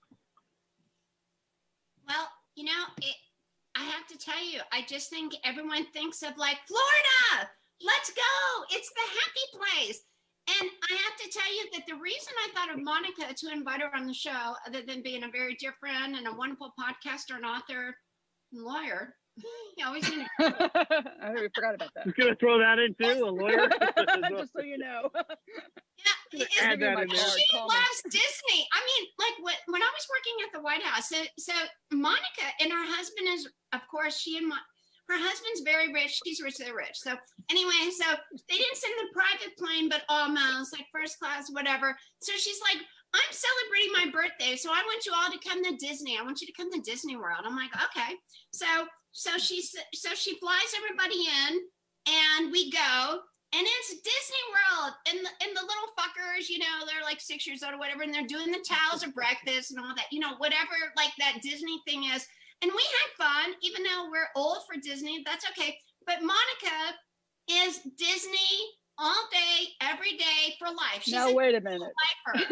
Well, you know, it, I have to tell you, I just think everyone thinks of like Florida, let's go. It's the happy place. And I have to tell you that the reason I thought of Monica to invite her on the show, other than being a very dear friend and a wonderful podcaster and author and lawyer, you always need to I think we forgot about that. Just gonna throw that in too, a lawyer. Just so you know. Yeah, it is- Add that in there. she Comment. loves Disney. I mean, like when, when I was working at the White House, so, so Monica and her husband is, of course, she and my, her husband's very rich. She's rich, they're rich. So anyway, so they didn't send the private plane, but almost like first class, whatever. So she's like, I'm celebrating my birthday, so I want you all to come to Disney. I want you to come to Disney World. I'm like, okay. So so she's so she flies everybody in, and we go. And it's Disney World, and the, and the little fuckers, you know, they're like six years old or whatever, and they're doing the towels of breakfast and all that, you know, whatever like that Disney thing is. And we had fun, even though we're old for Disney, that's okay. But Monica is Disney all day, every day for life. She's Now, a wait a minute. lifer.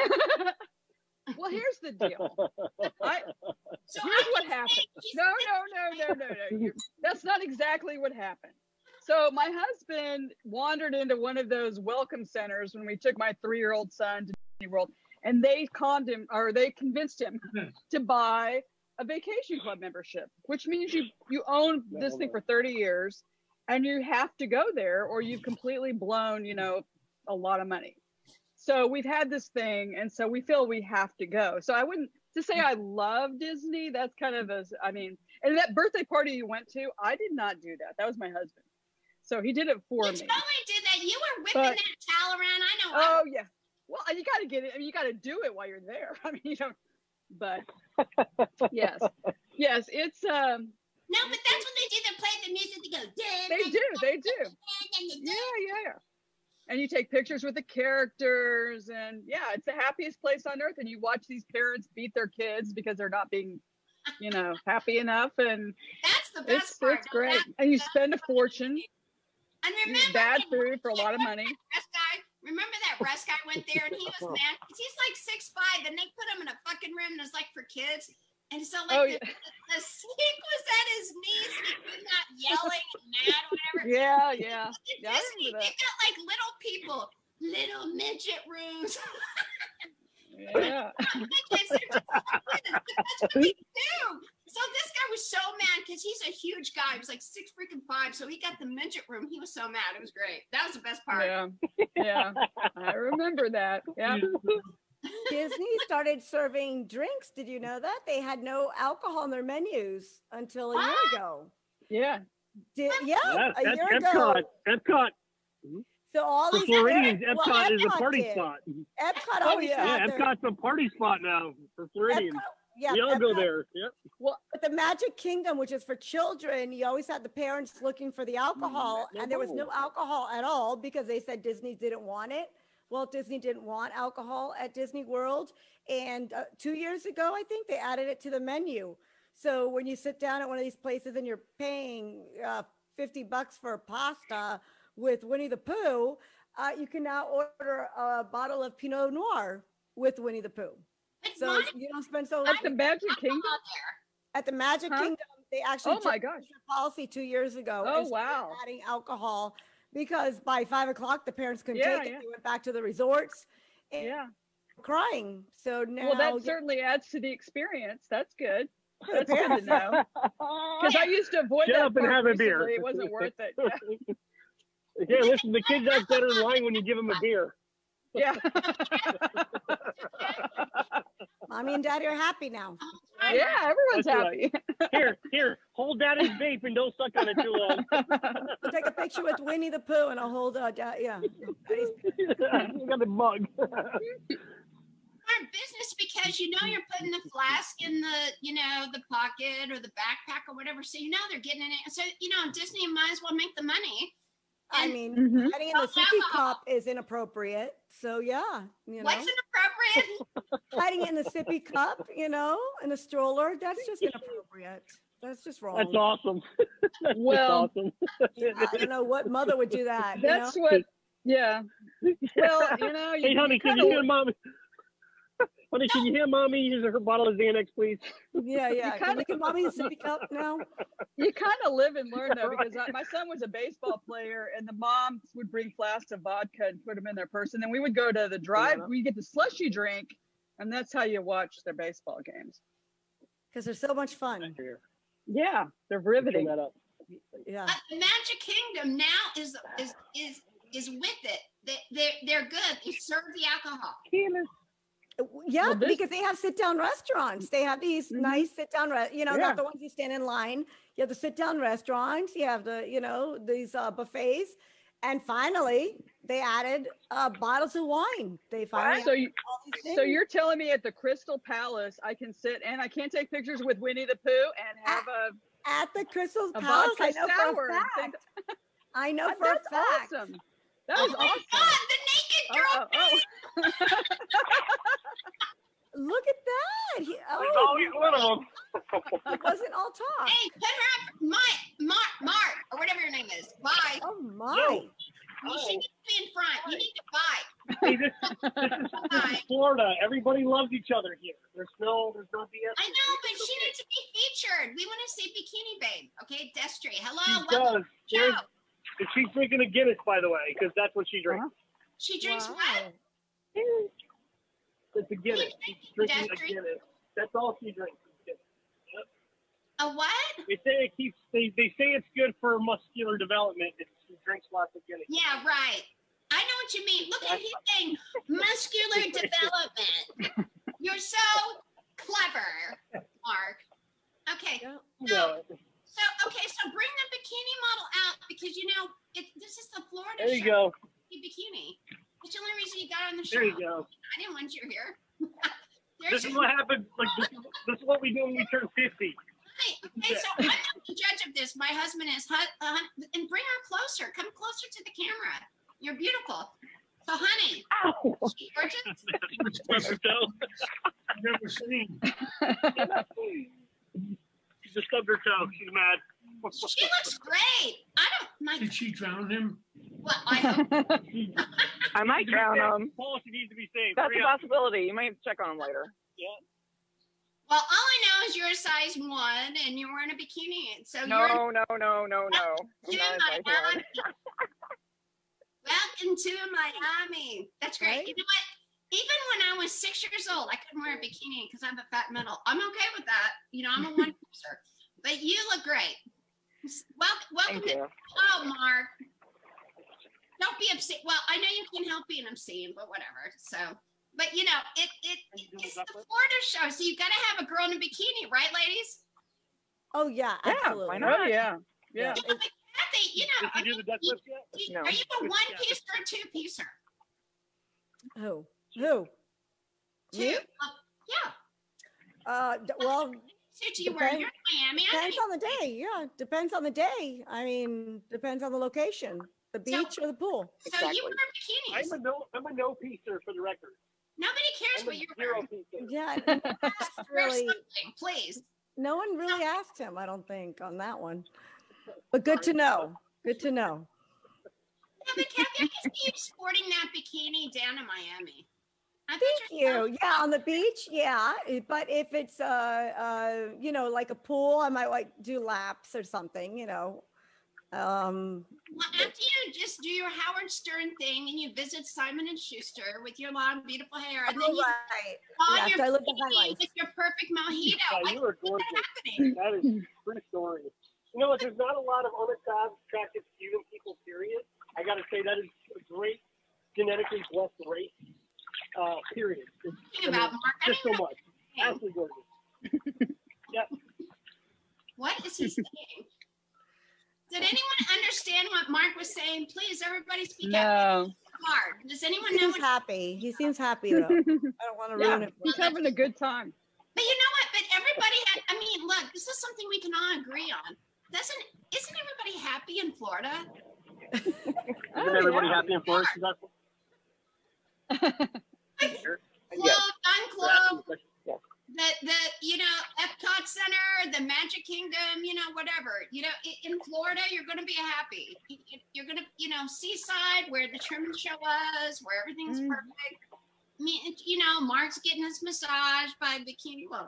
Well, here's the deal. I, So here's I'm what just happened. saying, she's No, no, no, no, no, no. You- That's not exactly what happened. So my husband wandered into one of those welcome centers when we took my three-year-old son to Disney World, and they conned him, or they convinced him to buy a vacation club membership, which means you you own this thing for thirty years, and you have to go there, or you've completely blown, you know, a lot of money. So we've had this thing, and so we feel we have to go. So I wouldn't to say I love Disney. That's kind of a, I mean, and that birthday party you went to, I did not do that. That was my husband. So he did it for You me. totally did that. You were whipping But- that towel around. I know. I Oh yeah. Well, you got to get it. I mean, you got to do it while you're there. I mean, you know. But yes, yes, it's um. No, but that's what they do. They play the music. They go. "Dun, They dun, do. dun, They dun, do. dun, dun, dun, Yeah, dun." yeah, yeah. And you take pictures with the characters, and yeah, it's the happiest place on earth. And you watch these parents beat their kids because they're not being, you know, happy enough, and That's the best it's part. it's great. And you spend a fortune. And You remember eat bad when- food for a lot of money. Russ guy, remember that Russ guy went there and he was mad because he's like six five and they put him in a fucking room and it's like for kids. And so like Oh, the, yeah. the, the sink was at his knees and he was not yelling and mad or whatever. Yeah, yeah. Look at Yeah, I Disney, remember they that. got like little people, little midget rooms. Yeah. Midgets, they're just like kids, but that's what they do. So this guy was so mad because he's a huge guy. He was like six freaking five. So he got the midget room. He was so mad. It was great. That was the best part. Yeah. Yeah. I remember that. Yeah. Disney started serving drinks. Did you know that? They had no alcohol on their menus until a year ago. Yeah. Did, yeah, Yeah, a that's year ago. Epcot. Epcot. So all For these Floridians, well, Epcot is a Epcot party did. spot. Epcot Oh, always yeah. Yeah, had their, Epcot's a party spot now for Floridians. Epcot, yeah, we all go Epcot- there. Yep. But the Magic Kingdom, which is for children, you always had the parents looking for the alcohol, no and there was no bubbles. alcohol at all because they said Disney didn't want it. Walt Disney didn't want alcohol at Disney World, and uh, two years ago, I think they added it to the menu. So when you sit down at one of these places and you're paying uh, fifty bucks for pasta with Winnie the Pooh, uh, you can now order a bottle of Pinot Noir with Winnie the Pooh. It's So not you don't spend so At the Magic Kingdom? there. at the Magic Huh? Kingdom. They actually Oh my changed gosh. their policy two years ago. Oh, and started wow. Adding alcohol because by five o'clock the parents couldn't Yeah, take it. yeah. They went back to the resorts and Yeah. crying. So now, Well, that yeah, certainly adds to the experience. That's good. for the That's good to parents. know. Because I used to avoid Shut that up and part have a beer. recently. It wasn't worth it. Yeah. Okay, listen, the kids act better in line when you give them a beer. Yeah. Mommy and Daddy are happy now. Yeah, everyone's That's right. happy. Here, here, hold daddy's vape and don't suck on it too long. I'll take a picture with Winnie the Pooh and I'll hold uh, da- yeah. Daddy's- You got a mug. Smart business because you know you're putting the flask in the, you know, the pocket or the backpack or whatever. So you know they're getting it. So, you know, Disney might as well make the money. I And mean, Mhm. hiding in the sippy cup is inappropriate. So yeah, you know, what's inappropriate? hiding it in the sippy cup, you know, in a stroller, that's just inappropriate. That's just wrong. That's awesome. That's Well, awesome. I don't know what mother would do that. You That's know? what, yeah. Well, you know, you, Hey, honey, you can kind you hear of, mommy? Honey, can you hear mommy use her bottle of Xanax, please? Yeah, yeah. Can kinda- you give mommy a sippy cup now? you kind of live and learn though, because I, my son was a baseball player, and the moms would bring flasks of vodka and put them in their purse, and then we would go to the drive. Yeah. We get the slushy drink, and that's how you watch their baseball games. Because they're so much fun. Here, Yeah, they're turn riveting. that up. Yeah. Uh, the Magic Kingdom now is is is is with it. They they're, they're good. They serve the alcohol. Yeah, Well, this- because they have sit down restaurants. They have these Mhm. nice sit down, re- you know, Yeah. not the ones you stand in line. You have the sit down restaurants. You have the, you know, these uh, buffets. And finally, they added uh, bottles of wine. They finally So you, added all these so things. you're telling me at the Crystal Palace, I can sit and I can't take pictures with Winnie the Pooh and have a, at the Crystal a Palace. vodka I know sour for a and think- fact. I know Uh, for a that's fact. awesome. That Oh is my awesome. God, the naked Oh, girl. oh, oh. Look at that. He, Oh, oh, you little. it wasn't all talk. Hey, put her up, Mike, Mark, Mark, or whatever your name is. Bye. Oh my. Yo. You should be in front. You need to buy. Hey, this, this, is, this is Florida. Everybody loves each other here. There's no, there's no B S. I know, but she needs to be featured. We want to see Bikini Babe. Okay, Destri. Hello. She welcome does. to the show. There's- She's drinking a Guinness, by the way, because that's what she drinks. She drinks Wow. what? It's a Guinness. She's drinking a Destri? Guinness. That's all she drinks. is Guinness. A what? They say it keeps. They, they say it's good for muscular development. If she drinks lots of Guinness. Yeah, right. I know what you mean. Look at him saying muscular development. You're so clever, Mark. Okay. Yeah. So, Yeah. so okay, so bring the bikini model out because you know it, this is the Florida There you show. go. Bikini. That's the only reason you got on the show. There you go. I didn't want you here. This There's is what happens. Like this, is- this is what we do when we turn fifty. Hi. Okay, so I'm not the judge of this. My husband is, hu- uh, and bring her closer. Come closer to the camera. You're beautiful. So, honey, Ow! she gorgeous. I've never seen. She just stubbed her toe. She's mad. She looks great. I don't. My, Did she drown him? well, I hope. I might drown him. Paul, she needs to be saved. That's Hurry a up. possibility. You might have to check on him later. Well, all I know is you're a size one and you're wearing a bikini. And so you're No, no, no, no, no. to I'm not a size one. Miami. Welcome to Miami. That's great. Right? You know what? Even when I was six years old, I couldn't wear a bikini because I have a fat middle. I'm okay with that. You know, I'm a one piecer. But you look great. Welcome, welcome Thank to you. oh, Mark. Don't be obscene. Well, I know you can't help being obscene, but whatever. So, but you know, it it it's the Florida show, so you got to have a girl in a bikini, right, ladies? Oh yeah, Yeah, absolutely. why not? Oh, yeah. Yeah. You know, but Kathy, you know, Did you do the duck lift yet? you- No. are you a one piece or a two piecer? Who? Who? Two? Me? Uh, yeah. Uh, d- well, Suit you wear? Depend- You're in Miami. I depends think. on the day. Yeah, depends on the day. I mean, depends on the location, the beach or the pool. So you Exactly. wear bikinis. I'm a no. I'm a no piecer for the record. Nobody cares I'm what a you're zero wearing. piecer. Yeah, no one asked Wear really. something, please. No one really asked him. I don't think on that one. But good to know. Good to know. Yeah, but Kathy, I can see you sporting that bikini down in Miami. I bet Thank you're you. Yeah, on the beach, yeah. eh, But if it's uh uh you know like a pool, I might like do laps or something. You know. Um. Well, after you just do your Howard Stern thing and you visit Simon and Schuster with your long, beautiful hair, and then all you right. on Yeah, your after I live the high bikini life. with your perfect mojito. Yeah, I you are can see gorgeous. that happening. That is a true story. You know what? There's not a lot of unattractive Cuban people, period. I got to say, that is a great genetically blessed race, uh, period. It's, Think about Mark. I just so don't even know much. what he's saying. Absolutely gorgeous. Yep. What is he saying? Did anyone understand what Mark was saying? Please, everybody speak out. No. Hard. Does anyone He know seems what? happy. He seems happy though. I don't want to Yeah, ruin it. he's having a good time. But you know what? But everybody had. I mean, look, this is something we can all agree on. Doesn't? Isn't everybody happy in Florida? Oh, Isn't everybody yeah. happy in Florida? Clove, unclove, Yes. the the you know Epcot Center, the Magic Kingdom, you know whatever. You know, i- in Florida, you're going to be happy. You- you- You're going to, you know, seaside where the Truman Show was, where everything's Mm. perfect. I mean, it- you know, Mark's getting his massage by Bikini. Well,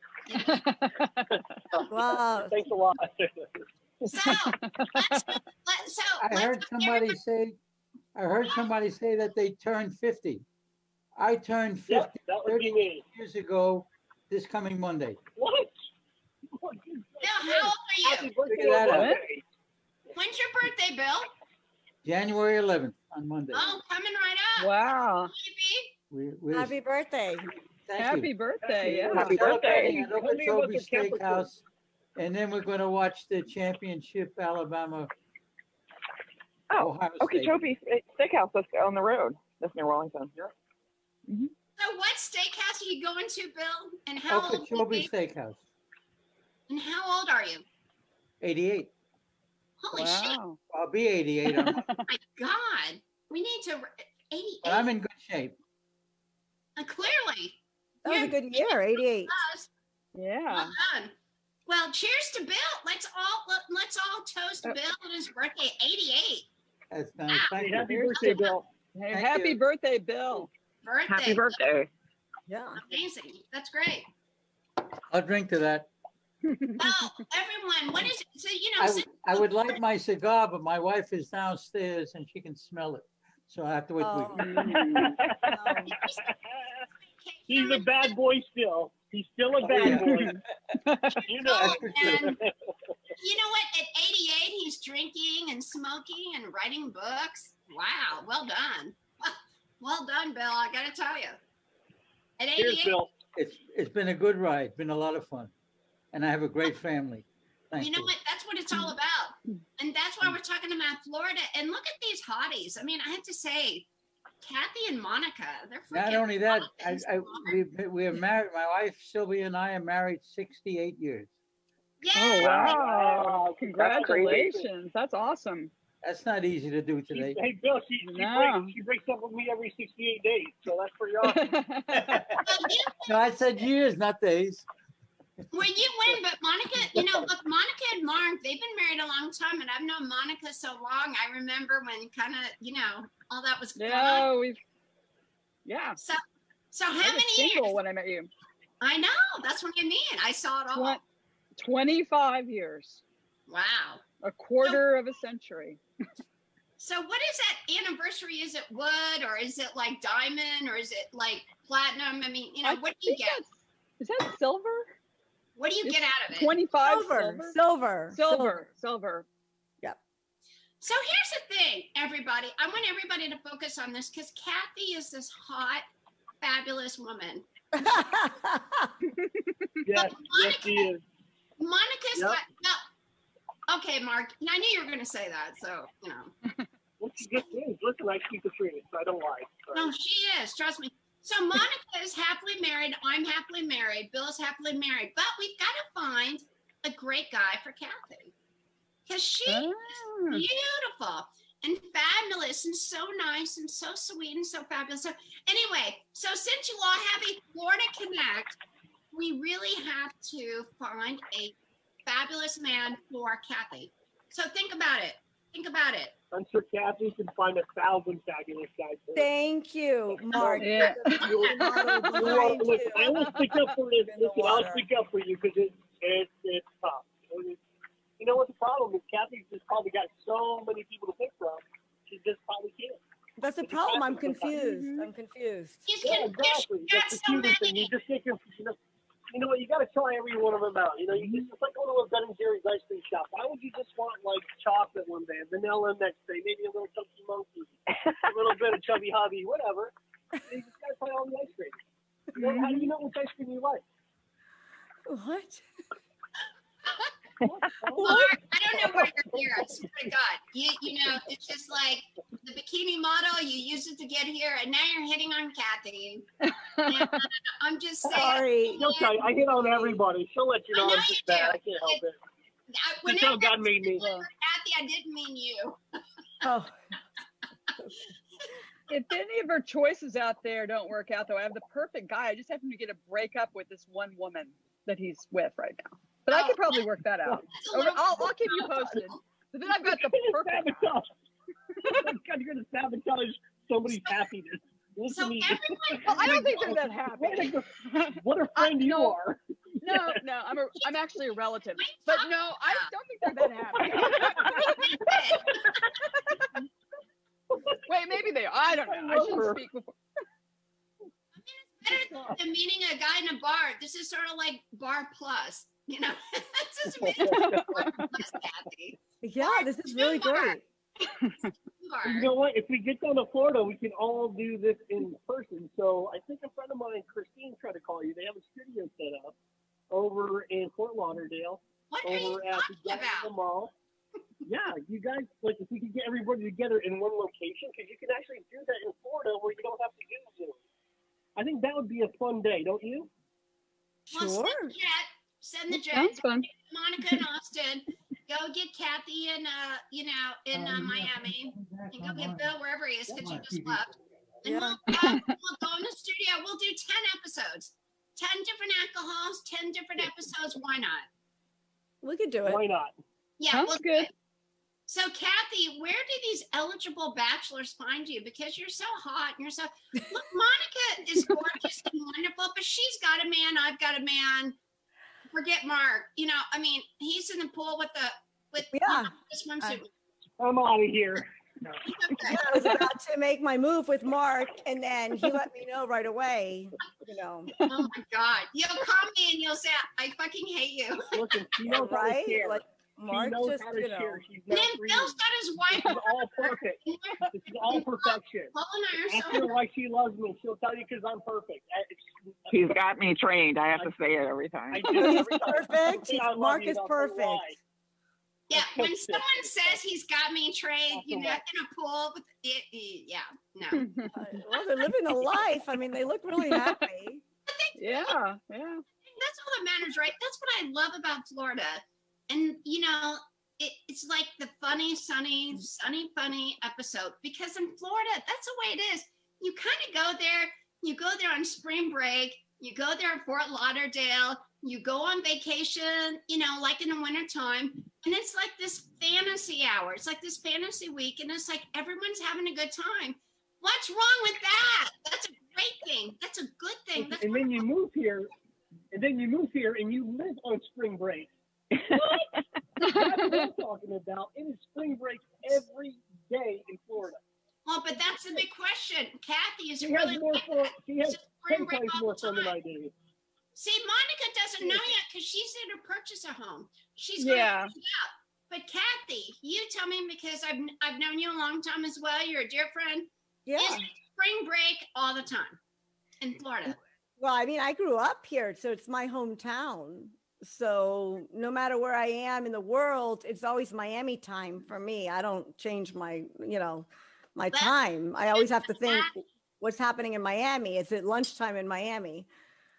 Wow. Thanks a lot. so let's let, so I let's heard somebody say, I heard somebody say that they turned fifty. I turned Yep, fifty that would be me. years ago, this coming Monday. What? Bill, how old are Happy you? birthday Figure that on out. Monday. When's your birthday, Bill? January eleventh on Monday. Oh, coming right up. Wow. Baby. We, we, Happy birthday. thank Happy you. birthday. Yeah. Happy Celebrating birthday. at Tell me about Okeechobee the camper trip. Steakhouse, and then we're going to watch the championship Alabama. Oh, Ohio State. Okeechobee Steakhouse. That's on the road. That's near Wellington. So what steakhouse are you going to, Bill? And how old? Okeechobee Baby? Steakhouse, And how old are you? eighty-eight. Holy shit! Wow. I'll be eighty-eight, on Monday, My God, we need to eighty-eight. but I'm in good shape. Uh, clearly, That was a good year, eighty-eight. us. Yeah. Well done. Well, cheers to Bill. Let's all let, let's all toast Uh, Bill on his birthday, eighty-eight. That's nice. Wow. Thank Hey, you. happy birthday, Bill. Hey, Thank happy you. birthday, Bill. Birthday. Happy birthday. Yeah. Amazing. That's great. I'll drink to that. Well, everyone, what is it? So you know, I, since w- I would light my cigar, but my wife is downstairs and she can smell it. So I have to wait. Oh. till we- Um, He's a bad boy still. He's still a Oh, bad yeah. boy. You know. Oh, for sure. and you know what? At eighty-eight, he's drinking and smoking and writing books. Wow, well done. Well done, Bill. I got to tell you. At Cheers, eighty-eight, Bill. It's, it's been a good ride, been a lot of fun. And I have a great family. Thank you you. know what? That's what it's all about. And that's why we're talking about Florida. And look at these hotties. I mean, I have to say, Kathy and Monica, they're freaking Not only that, hot I, and I, smart. we, we are married, my wife Sylvia and I are married sixty-eight years. Yeah. Oh, wow. Wow. Congratulations. That's awesome. That's not easy to do She, today. hey, Bill, she, she, No. breaks, she breaks up with me every sixty-eight days, so that's pretty awesome. Well, you, No, I said years, not days. well, you win, but Monica, you know, look, Monica and Mark, they've been married a long time, and I've known Monica so long. I remember when kind of, you know, all that was going on. Yeah, we've, yeah. So, so how I was many single years? when I met you. I know. That's what I mean. I saw it all. Twen- twenty-five years, Wow. a quarter of a century. So what is that anniversary? Is it wood or is it like diamond or is it like platinum? I mean, you know, I what do you think get? that's- Is that silver? What do you it's get out of it? twenty-five Silver, silver. silver, Silver, silver. So here's the thing, everybody. I want everybody to focus on this because Kathy is this hot, fabulous woman. Yes, yes, she is. Monica's Yep. got no. Okay, Mark. I knew you were going to say that, so you know. Well, she just is. Listen, I speak the truth, so I don't lie. Sorry. No, she is. Trust me. So Monica is happily married. I'm happily married. Bill is happily married. But we've got to find a great guy for Kathy because she Ah. is beautiful and fabulous and so nice and so sweet and so fabulous. So anyway, so since you all have a Florida Connect, we really have to find a fabulous man for Kathy. So think about it. Think about it. I'm sure Cathy can find a thousand fabulous guys. Thank you, Mark. Yeah. You are- look, I will speak up for this. In the Listen, I'll water. speak up for you because it's it's it's tough. You know what the problem is? Cathy's just probably got so many people to pick from. She just probably can't. That's the problem. I'm confused. I'm confused. He's Yeah, confused. exactly. Got That's the so cutest thing. many. You just get confused. You know, you know what? You got to try every one of them out. You know, you just, it's like going to a Ben and Jerry's ice cream shop. Why would you just want like chocolate one day, vanilla next day, maybe a little chunky monkey, a little bit of chubby hubby, whatever? You just got to try all the ice cream. You know, how do you know which ice cream you like? What? Mark, I don't know where you're here. I swear to God. You you know, it's just like the bikini model, you used it to get here, and now you're hitting on Cathy. And I'm just saying. Sorry. She'll tell you. I hit on everybody. She'll let you know I know I'm just you bad. do. I can't help it. I- That's Whenever how God made me. Cathy, I didn't mean you. Oh, If any of her choices out there don't work out, though, I have the perfect guy. I just happen to get a breakup with this one woman that he's with right now. But I Oh, could probably work that out. That's a little- I'll, I'll keep you posted. But then I've got the perfect. Sabotage. God, you're going to sabotage somebody's happiness. Listen So to me. everyone, Well, I don't think they're that happy. What a, what a friend Uh, you no. are. No, no, I'm a, I'm actually a relative. But no, I don't think they're that happy. Wait, maybe they are. I don't know. I shouldn't her. speak before. better than meeting a guy in a bar. This is sort of like bar plus, you know. This is meeting a bar plus, Cathy. yeah, this is really great. Bar. You know what? If we get down to Florida, we can all do this in person. So I think a friend of mine, Christine, tried to call you. They have a studio set up over in Fort Lauderdale, What are you over at the talking Jacksonville about? Mall. Yeah, you guys, like, if we could get everybody together in one location, because you can actually do that in Florida where you don't have to do Zoom. I think that would be a fun day, don't you? Well, Sure. send the jet. Send the jet. Sounds fun. Monica in Austin. Go get Cathy in, uh, you know, in uh, Miami. And go get Bill wherever he is because you just left. And Yeah. we'll, uh, we'll go in the studio. We'll do ten episodes. ten different alcohols, ten different episodes. Why not? We could do it. Why not? Yeah, Sounds we'll do good. it. So, Cathy, where do these eligible bachelors find you? Because you're so hot and you're so. Look, Monica is gorgeous and wonderful, but she's got a man. I've got a man. Forget Mark. You know, I mean, he's in the pool with the with Yeah. the swimsuit. I'm out of here. No. Okay. I was about to make my move with Mark, and then he let me know right away. You know, Oh my God! You'll call me and you'll say, "I fucking hate you." Listen, she knows how to right? share. Like She Mark knows just, how to you know. share. She's And not then free. Bill's got his This wife. is all perfect. This is all perfection. Paul and I are Ask so. her why she loves me. She'll tell you because I'm perfect. I, it's- He's got me trained. I have to say it every time. I do it He's every time. perfect. Say He's, I love Mark you, is they'll tell you perfect. why. Yeah, when That's someone it. says he's got me trained, you know, in a pool with it, it- yeah, no. Uh, well, they're living a life. I mean, they look really happy. Yeah, yeah. That's all that matters, right? That's what I love about Florida. And, you know, it, it's like the funny, sunny, sunny, funny episode because in Florida, that's the way it is. You kind of go there, you go there on spring break, you go there in Fort Lauderdale, you go on vacation, you know, like in the wintertime, and it's like this fantasy hour. It's like this fantasy week, and it's like everyone's having a good time. What's wrong with that? That's a great thing. That's a good thing. That's And then you move here, and then you move here, and you live on spring break. What? That's what I'm talking about. It is spring break every day in Florida. well, but that's the big question. Kathy, is She it has really more like fun. that? She has Is it spring ten break times all more the fun than time? I do. See, Monica doesn't know yet because she's there to purchase a home. She's going to Yeah. find out. But Kathy, you tell me because I've I've known you a long time as well. You're a dear friend. Yeah. Is it spring break all the time in Florida? Well, I mean, I grew up here, so it's my hometown. So no matter where I am in the world, it's always Miami time for me. I don't change my, you know, my Well, time. I always have to think what's happening in Miami. Is it lunchtime in Miami?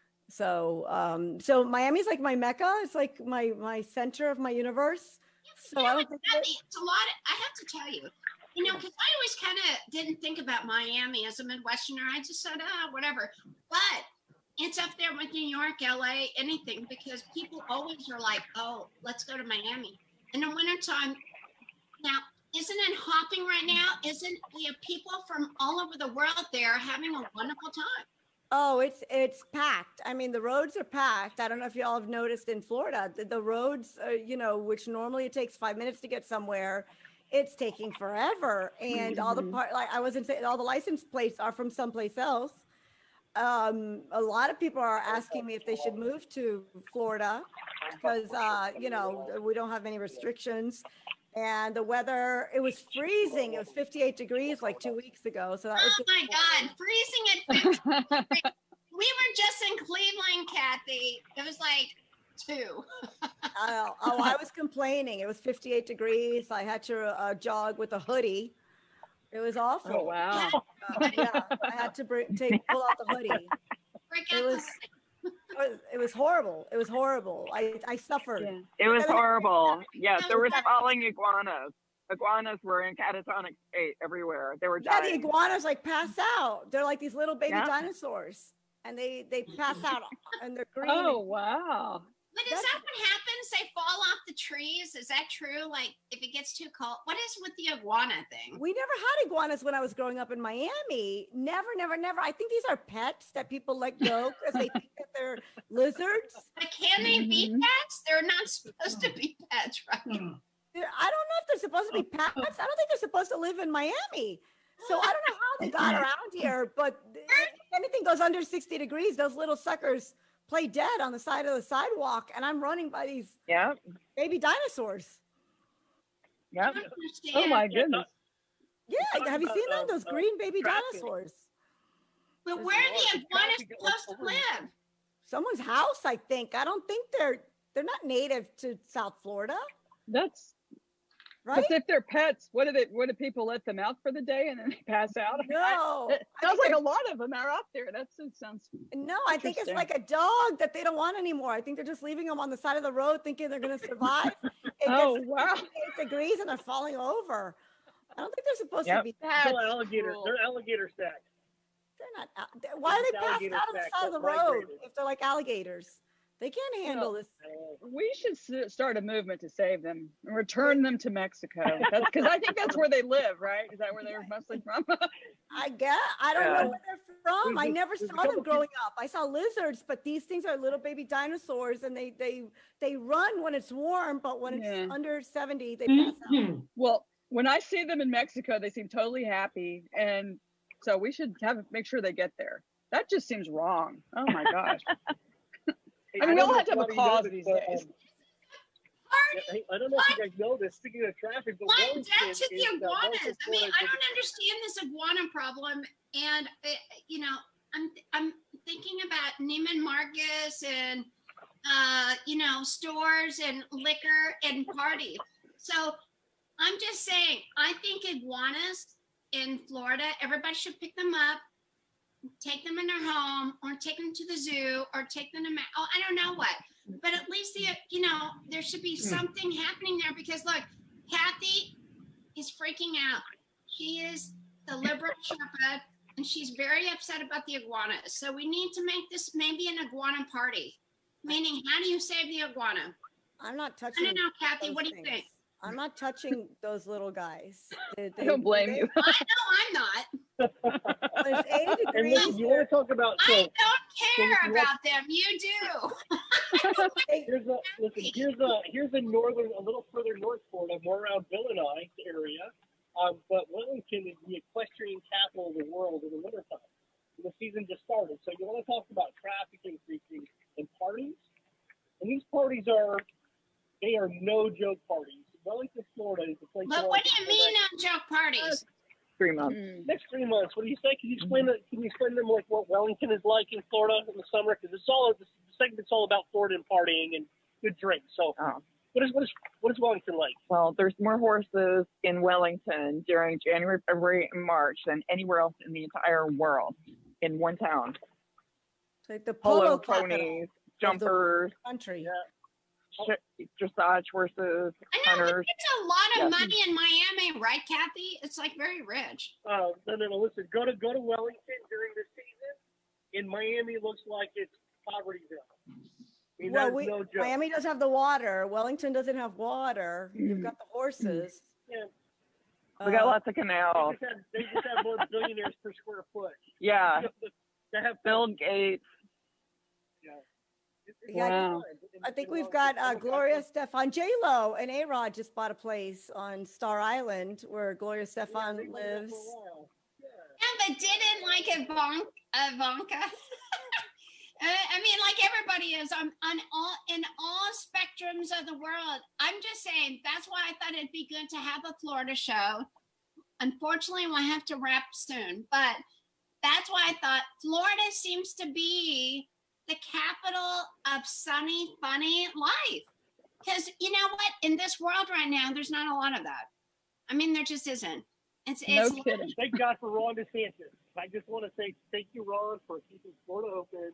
So, um, so Miami's like my mecca. It's like my my center of my universe. So I don't think that- Kathy, it's a lot. Of, I have to tell you, you know, because I always kind of didn't think about Miami as a Midwesterner. I just said, ah, whatever. But it's up there with New York, L A, anything, because people always are like, oh, let's go to Miami. In the wintertime, now, isn't it hopping right now? Isn't we have people from all over the world there having a wonderful time? Oh, it's it's packed. I mean, the roads are packed. I don't know if y'all have noticed in Florida, the, the roads, uh, you know, which normally it takes five minutes to get somewhere, it's taking forever. And all the part, like I wasn't saying, all the license plates are from someplace else. Um, a lot of people are asking me if they should move to Florida because, uh, you know, we don't have any restrictions. And the weather, it was freezing. It was fifty-eight degrees like two weeks ago. So that was Oh my God, freezing at fifty degrees. We were just in Cleveland, Kathy. It was like two. uh, oh, I was complaining. It was fifty-eight degrees. I had to uh, jog with a hoodie. It was awful. Oh, wow. Uh, yeah, I had to bring, take pull out the hoodie. Break It out was, it was it was horrible. It was horrible. I I suffered. Yeah. It was horrible. Yeah, there were Yeah. falling iguanas. Iguanas were in catatonic state everywhere. They were Yeah, the dying. iguanas like pass out. They're like these little baby Yeah. dinosaurs, and they they pass out, and they're green. Oh, wow. But is that what happens? They fall off the trees? Is that true? Like if it gets too cold? What is with the iguana thing? We never had iguanas when I was growing up in Miami. Never, never, never. I think these are pets that people let go because they think that they're lizards. But can they be Mhm. pets? They're not supposed to be pets, right? Oh, They're- I don't know if they're supposed to be pets. I don't think they're supposed to live in Miami. So I don't know how they got around here, but if anything goes under sixty degrees, those little suckers play dead on the side of the sidewalk, and I'm running by these Yep. baby dinosaurs. Yep. I don't understand. Oh, my goodness. Yeah, have you seen them? Those Uh, green baby traffic. dinosaurs. But where are the iguanas supposed to live? Someone's house, I think. I don't think they're they're not native to South Florida, That's, right? but if they're pets, what do they, what do people let them out for the day and then they pass out? No, I, it I sounds think like a lot of them are out there. That's, it sounds, No, I think it's Interesting. like a dog that they don't want anymore. I think they're just leaving them on the side of the road thinking they're going to survive. It oh, gets wow. eight degrees and they're falling over. I don't think they're supposed Yep. to be. That's They're alligators. cool. They're alligator stacks. They're not. out- they're- Why are they It's passed alligator out on the sex, side of the they're road migrated. if they're like alligators? They can't handle this. We should s- start a movement to save them and return them to Mexico. That's because I think that's where they live, right? Is that where they're mostly from? I guess I don't Yeah. know where they're from. There's I a- never there's a saw couple them growing up. I saw lizards, but these things are little baby dinosaurs, and they they they run when it's warm, but when it's Yeah. under seventy, they pass out. mhm. Well, when I see them in Mexico, they seem totally happy, and so we should have make sure they get there. That just seems wrong. Oh my gosh! I mean, we all have to have a cause these days. I, I don't know if you guys know this. Speaking of traffic, but Why Wellington dead to the is, uh, iguanas? Wellington, I mean, Florida I is don't understand this iguana problem. And, uh, you know, I'm, I'm thinking about Neiman Marcus and, uh, you know, stores and liquor and parties. So I'm just saying, I think iguanas in Florida, everybody should pick them up, take them in their home, or take them to the zoo, or take them to, Ma- oh, I don't know what. But at least the, you know, there should be something happening there because look, Kathy is freaking out. She is the liberal Sherpa, and she's very upset about the iguanas. So we need to make this maybe an iguana party. Meaning, how do you save the iguana? I'm not I touching. don't know, Kathy. those What do you things. think? I'm not touching those little guys. They, I they- don't blame they- you. I know I'm not. When it's eighty And degrees, listen, you want to talk about I so don't care you want- about them. You do. they- here's a listen, here's a here's a northern a little further north Florida, more around Illinois area. Um, but Wellington is the equestrian capital of the world in the wintertime. The season just started. So you want to talk about traffic increasing and parties? And these parties are they are no joke parties. Wellington, Florida is the place. But to what do like you to mean go on joke parties? Three months. Mm. next three months? What do you say? Can you explain that? Can you explain to them like what Wellington is like in Florida in the summer? Because it's all the segment's all about Florida and partying and good drinks. So Oh. what is what is what is Wellington like? Well, there's more horses in Wellington during January, February, and March than anywhere else in the entire world in one town. It's like the Polo polo capital ponies, jumpers, country. Yeah. sh- dressage horses, I know, but hunters. there's a lot of Yeah. money in Miami, right, Kathy? It's like very rich. Uh, no, no, no. Listen, go to go to Wellington during the season. In Miami, it looks like it's Povertyville. I mean, Well, that is we, no joke. Miami does have the water. Wellington doesn't have water. You've got the horses. Yeah. We got Uh, lots of They canals. just have, they just have more billionaires per square foot. Yeah. They have Bill Gates. Yeah. It- it's Yeah, I think- fun. And- I think and we've all- got uh, all the Gloria guys- Stefan, J Lo, and A Rod just bought a place on Star Island where Gloria Yeah, Stefan they've been there lives. for a while. Yeah. Yeah, but didn't like Ivanka, Ivanka. Uh, I mean, like everybody is on, on all in all spectrums of the world. I'm just saying that's why I thought it'd be good to have a Florida show. Unfortunately, we'll have to wrap soon, but that's why I thought Florida seems to be the capital of sunny, funny life. Because you know what? In this world right now, there's not a lot of that. I mean, there just isn't. It's No it's kidding. Thank God for Ron DeSantis. I just want to say thank you, Ron, for keeping Florida open.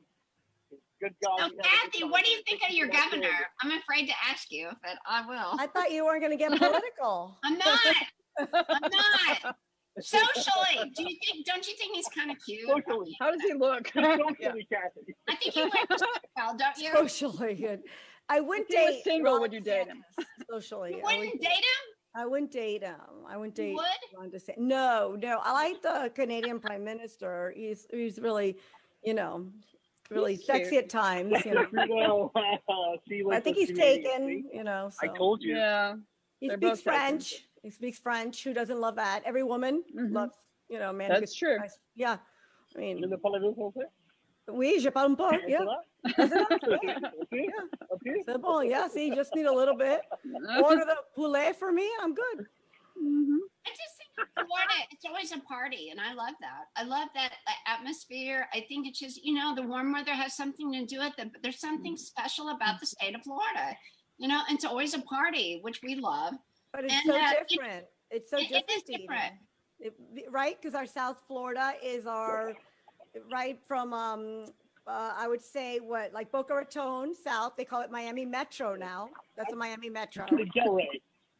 Good job. So, You have a good Kathy, time. what do you think Thank of you your for that governor? service. I'm afraid to ask you, but I will. I thought you weren't going to get political. I'm not. I'm not. Socially, do you think? Don't you think he's kind of cute? Socially. How does he look? Socially, Yeah. Kathy. I think he went to well, don't you? Socially good. I wouldn't If he was date. single, Ron would you date him? DeSantis, Socially, You I wouldn't would date him? I wouldn't date him. I wouldn't You date would? Ron DeSantis. No, no. I like the Canadian Prime Minister. He's he's really, you know, really He's sexy cute. at times. You know. Well, see, I like think those he's Canadians, taken. see? You know. I So. told you. Yeah. He they're speaks both taken. French. He speaks French. Who doesn't love that? Every woman Mhm. loves, you know, man. who That's gets true. nice- Yeah. I Je mean, ne parle pas français. oui, je parle un peu. Et Yeah. voilà. That's enough. Yeah. Okay. Okay. C'est bon. Yeah. See, you just need a little bit. Order the poulet for me. I'm good. Mhm. I just think Florida, it's always a party, and I love that. I love that uh, atmosphere. I think it's just, you know, the warm weather has something to do with it, but there's something special about the state of Florida. You know, it's always a party, which we love. But it's And, so uh, it- different. It's so it- it different. is Dee Dee. different. It- right? Because our South Florida is our right from um uh, I would say what like Boca Raton South. They call it Miami Metro now. That's a Miami Metro. The Delray.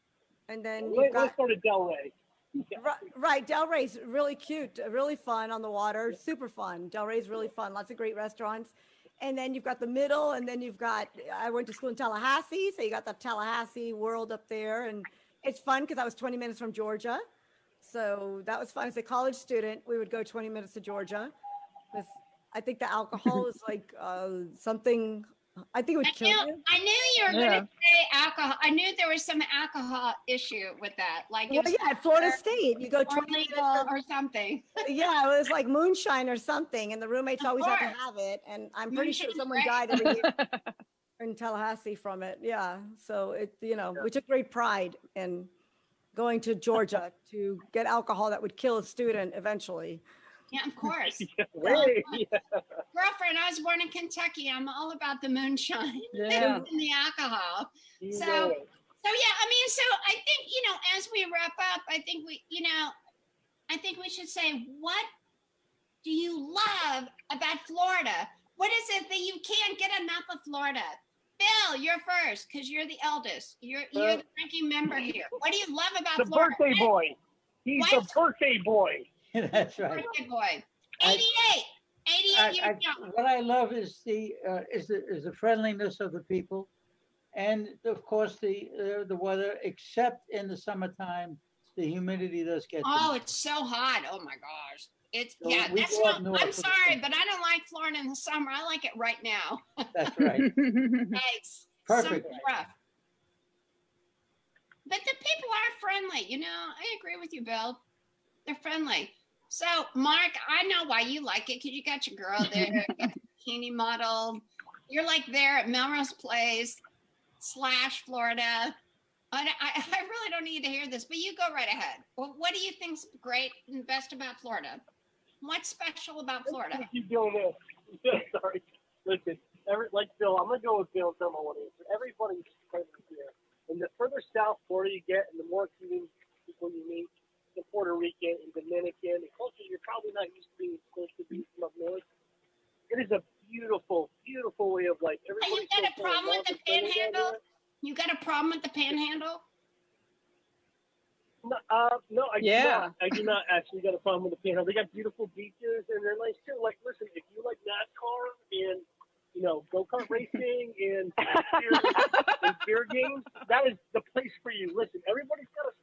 And then Let, you've got let's go to Delray. right, right. Delray's really cute, really fun on the water, super fun. Delray's really fun. Lots of great restaurants. And then you've got the middle, and then you've got. I went to school in Tallahassee, so you got the Tallahassee world up there, and it's fun because I was twenty minutes from Georgia, so that was fun. As a college student, we would go twenty minutes to Georgia. With, I think the alcohol is like uh, something. I think it would I kill knew, you. I knew you were Yeah. going to say alcohol. I knew there was some alcohol issue with that. Like it Well, was yeah, at Florida State, you go or twenty minutes. legal from- or something. Yeah, it was like moonshine or something, and the roommates Of always had to course. have it. And I'm pretty sure Moonshine's someone great. died every year in Tallahassee from it. Yeah, so it, you know, we took great pride in going to Georgia to get alcohol that would kill a student eventually. Yeah, of course. Yeah, way. Yeah. Girlfriend, I was born in Kentucky. I'm all about the moonshine Yeah. and the alcohol. You So- know it. So yeah, I mean, so I think, you know, as we wrap up, I think we, you know, I think we should say, what do you love about Florida? What is it that you can't get enough of Florida? Bill, you're first because you're the eldest. You're you're Well- the ranking member here. What do you love about The Florida? birthday boy. He's Why- the birthday boy. That's right. Birthday boy. I- eighty-eight. eighty-eight I, years I, young. what I love is the uh, is the is the friendliness of the people, and of course the uh, the weather. Except in the summertime, the humidity does get. to Oh, me. it's so hot. Oh my gosh. It's So yeah, we that's go up not north I'm for the sorry, summer. but I don't like Florida in the summer. I like it right now. That's right. Yikes. Perfect. Summer's rough. But the people are friendly, you know. I agree with you, Bill. They're friendly. So, Mark, I know why you like it because you got your girl there, you got the bikini model. You're like there at Melrose Place slash Florida. I, I, I really don't need to hear this, but you go right ahead. Well, what do you think's great and best about Florida? What's special about Florida? Let's keep doing this. Yeah, sorry. Listen, every, like Bill, I'm going to go with Bill and tell my one answer. Everybody's friendly here. And the further south Florida you get, and the more Cuban people you meet, the Puerto Rican and Dominican, the culture you're probably not used to being exposed to being from up north. It is a beautiful, beautiful way of life. You Everybody's got a so problem with the warm and friendly down panhandle? there. You got a problem with the panhandle? No, uh, no, I Yeah. do not. I do not actually got a problem with the panhandle. They got beautiful beaches and they're nice too. Like, listen, if you like NASCAR and you know go-kart racing and beer, and beer games, that is the place for you. Listen, everybody's got a spot. I don't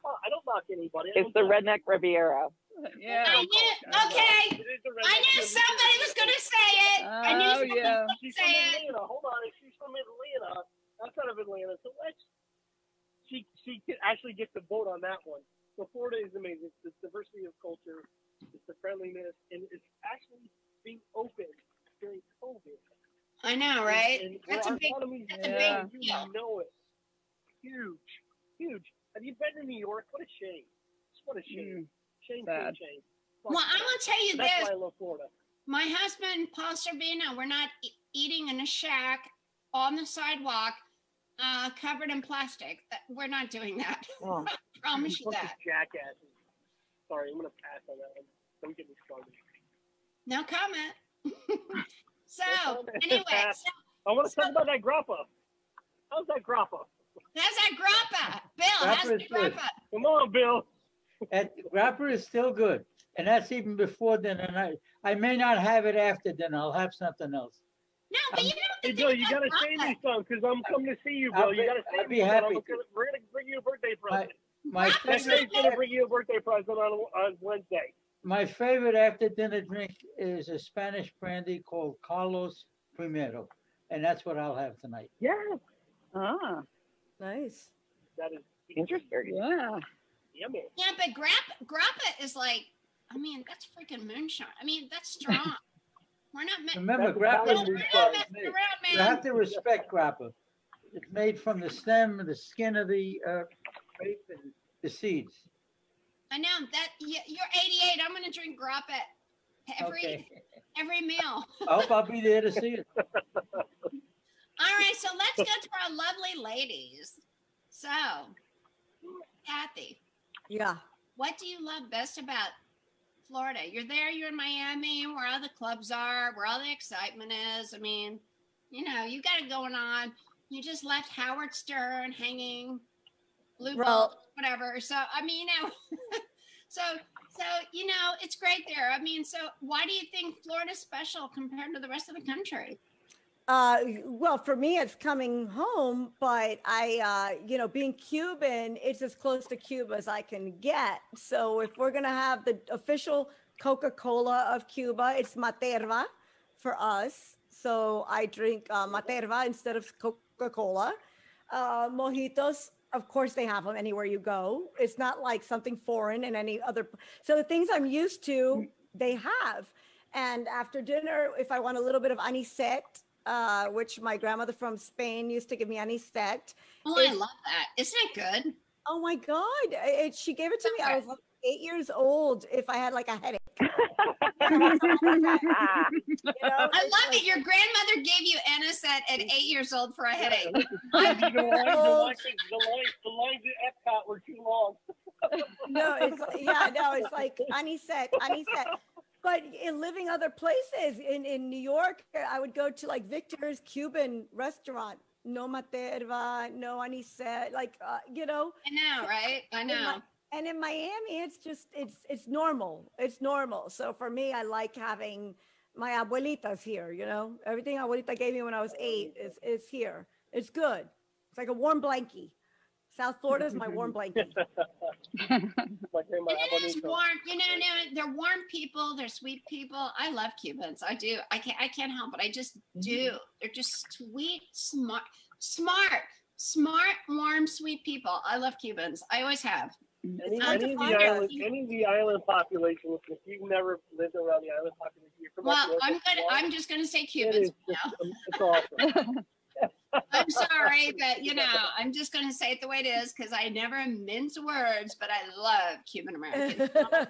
fuck anybody. I It's don't the care. Redneck Riviera. Yeah. I knew, okay. It is the I Redneck knew Riviera. somebody was going to say it. I knew Oh, somebody yeah. was She's going from to say it. Atlanta. Hold on, she's from Atlanta, outside of Atlanta. So let's. She she can actually get the vote on that one. So Florida is amazing. It's the diversity of culture, it's the friendliness, and it's actually being open during COVID. I know, right? And, and That's our a big, economy, that's a Yeah. big you deal. know it. Huge, huge. Have you been to New York? What a shame. Just what a shame. Shame, Sad. shame, shame. Well, I'm going to tell you That's this. why I love Florida. My husband, Paul Sorvino, we're not e- eating in a shack on the sidewalk, uh, covered in plastic. That- We're not doing that. Oh. I promise you Bunch of that. jackasses. Sorry, I'm gonna pass on that one. Don't get me started. No comment. So, No comment. anyway, Pass. so I want to So- talk about that grappa. How's that grappa? how's that grappa? Bill, how's Grappa the is good. grappa? Come on, Bill. And wrapper is still good. And that's even before dinner. And I, I may not have it after dinner. I'll have something else. No, but Um, you don't Hey, have to Bill, think you about gotta save grappa. me some because I'm coming to see you, I'll Bill. You be- gotta I'll save be me some. happy I'm to. gonna, we're gonna bring you a birthday present. My Grappa's Next not day's gonna bring you a birthday present on on Wednesday. My favorite after dinner drink is a Spanish brandy called Carlos Primero. And that's what I'll have tonight. Yeah, Ah, Nice. that is Interesting. yeah. yummy. Yeah, but grappa, grappa is like, I mean, that's freaking moonshine. I mean, that's strong. We're not meant. Remember, That's grappa Italian is We're moonshine. not made- messing around, You man. have to respect grappa. It's made from the stem, the skin of the uh, grape, and the seeds. I know that y- you're eighty-eight. I'm gonna drink grappa every Okay. every meal. I hope I'll be there to see it. All right, so let's go to our lovely ladies. So, Cathy, Yeah. what do you love best about Florida? You're there, you're in Miami, where all the clubs are, where all the excitement is. I mean, you know, you got it going on. You just left Howard Stern hanging, blue Well- ball, whatever. So, I mean, you know, so, so, you know, it's great there. I mean, so why do you think Florida's special compared to the rest of the country? Uh, well, for me, it's coming home, but I, uh, you know, being Cuban, it's as close to Cuba as I can get. So if we're going to have the official Coca-Cola of Cuba, it's Materva for us. So I drink uh, Materva instead of Coca-Cola. Uh, mojitos, of course, they have them anywhere you go. It's not like something foreign in any other. So the things I'm used to, they have. And after dinner, if I want a little bit of anisette, uh, which my grandmother from Spain used to give me anisette. Oh, I It's- love that. Isn't it good? Oh my God. It, she gave it to me. I was like eight years old if I had like a headache. You know, I it's love like- it. Your grandmother gave you anisette at eight years old for a headache. the, lines, the, lines, the, lines, the lines at Epcot were too long. No, it's yeah, no, it's like anisette, anisette. But in living other places, in, in New York, I would go to like Victor's Cuban restaurant. No materva, no anisette, like, uh, you know. I know, right? I in Mi- know. and in Miami, it's just, it's, it's normal. It's normal. So for me, I like having my abuelitas here, you know. Everything abuelita gave me when I was eight is, is here. It's good. It's like a warm blankie. South Florida is my warm blankie. My grandma, And it is Abuelito. warm. You know, no, they're warm people. They're sweet people. I love Cubans. I do. I can't. I can't help it. I just do. They're just sweet, smart, smart, smart, warm, sweet people. I love Cubans. I always have. Any, hard to any, of the find us. island, any of the island population, if you've never lived around the island population, you're from up Well, north I'm of gonna. Florida, I'm just gonna say it Cubans. is now. just, it's awesome. I'm sorry, but you know, I'm just going to say it the way it is because I never mince words, but I love Cuban Americans.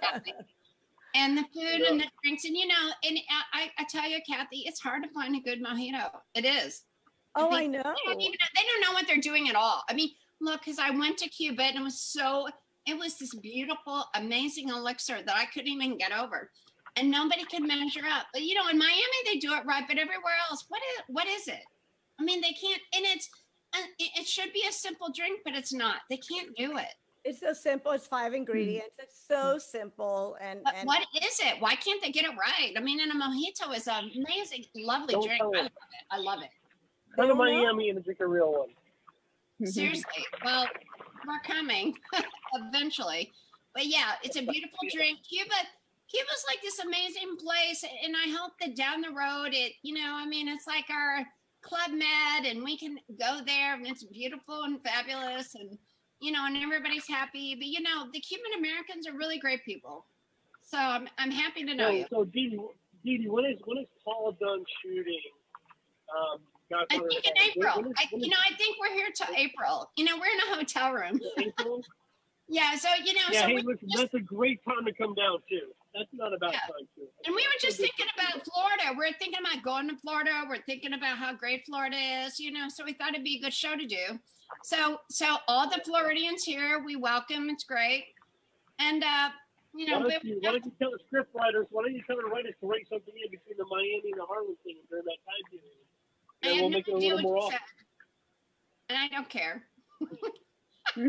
And the food and the drinks, and you know, and I, I tell you, Cathy, it's hard to find a good mojito. It is. Oh, I think know. They don't, even, they don't know what they're doing at all. I mean, look, because I went to Cuba and it was so, it was this beautiful, amazing elixir that I couldn't even get over. And nobody could measure up. But you know, in Miami, they do it right, but everywhere else, what is, what is it? I mean, they can't, and it's, uh, it it should be a simple drink, but it's not. They can't do it. It's so simple. It's five ingredients. It's so simple. And, But and what is it? Why can't they get it right? I mean, and a mojito is an amazing, lovely Don't drink. tell I me. love it. I love it. Come to don't know. Miami and drink a real one. Seriously. Well, we're coming. eventually. But yeah, it's a beautiful drink. Cuba, Cuba's like this amazing place, and I hope that down the road, it, you know, I mean, it's like our Club Med, and we can go there, and it's beautiful and fabulous, and you know, and everybody's happy. But you know, the Cuban Americans are really great people, so I'm I'm happy to know so, you. So, Dee Dee, Dee Dee, when is when is Paul done shooting? Um, I think in April. When, when is, I, you know, I think we're here till April. You know, we're in a hotel room. April. Yeah, so you know, yeah, so hey, we listen, just, that's a great time to come down too. That's not a bad yeah. time too. And we were just thinking about Florida. We're thinking about going to Florida. We're thinking about how great Florida is, you know, so we thought it'd be a good show to do. So so all the Floridians here, we welcome. It's great. And uh, you know, why don't you, why don't you tell the script writers, why don't you tell the writers to write something in between the Miami and the Harlem thing during that time period? And then we'll make it a little more often. And I don't care. I'm,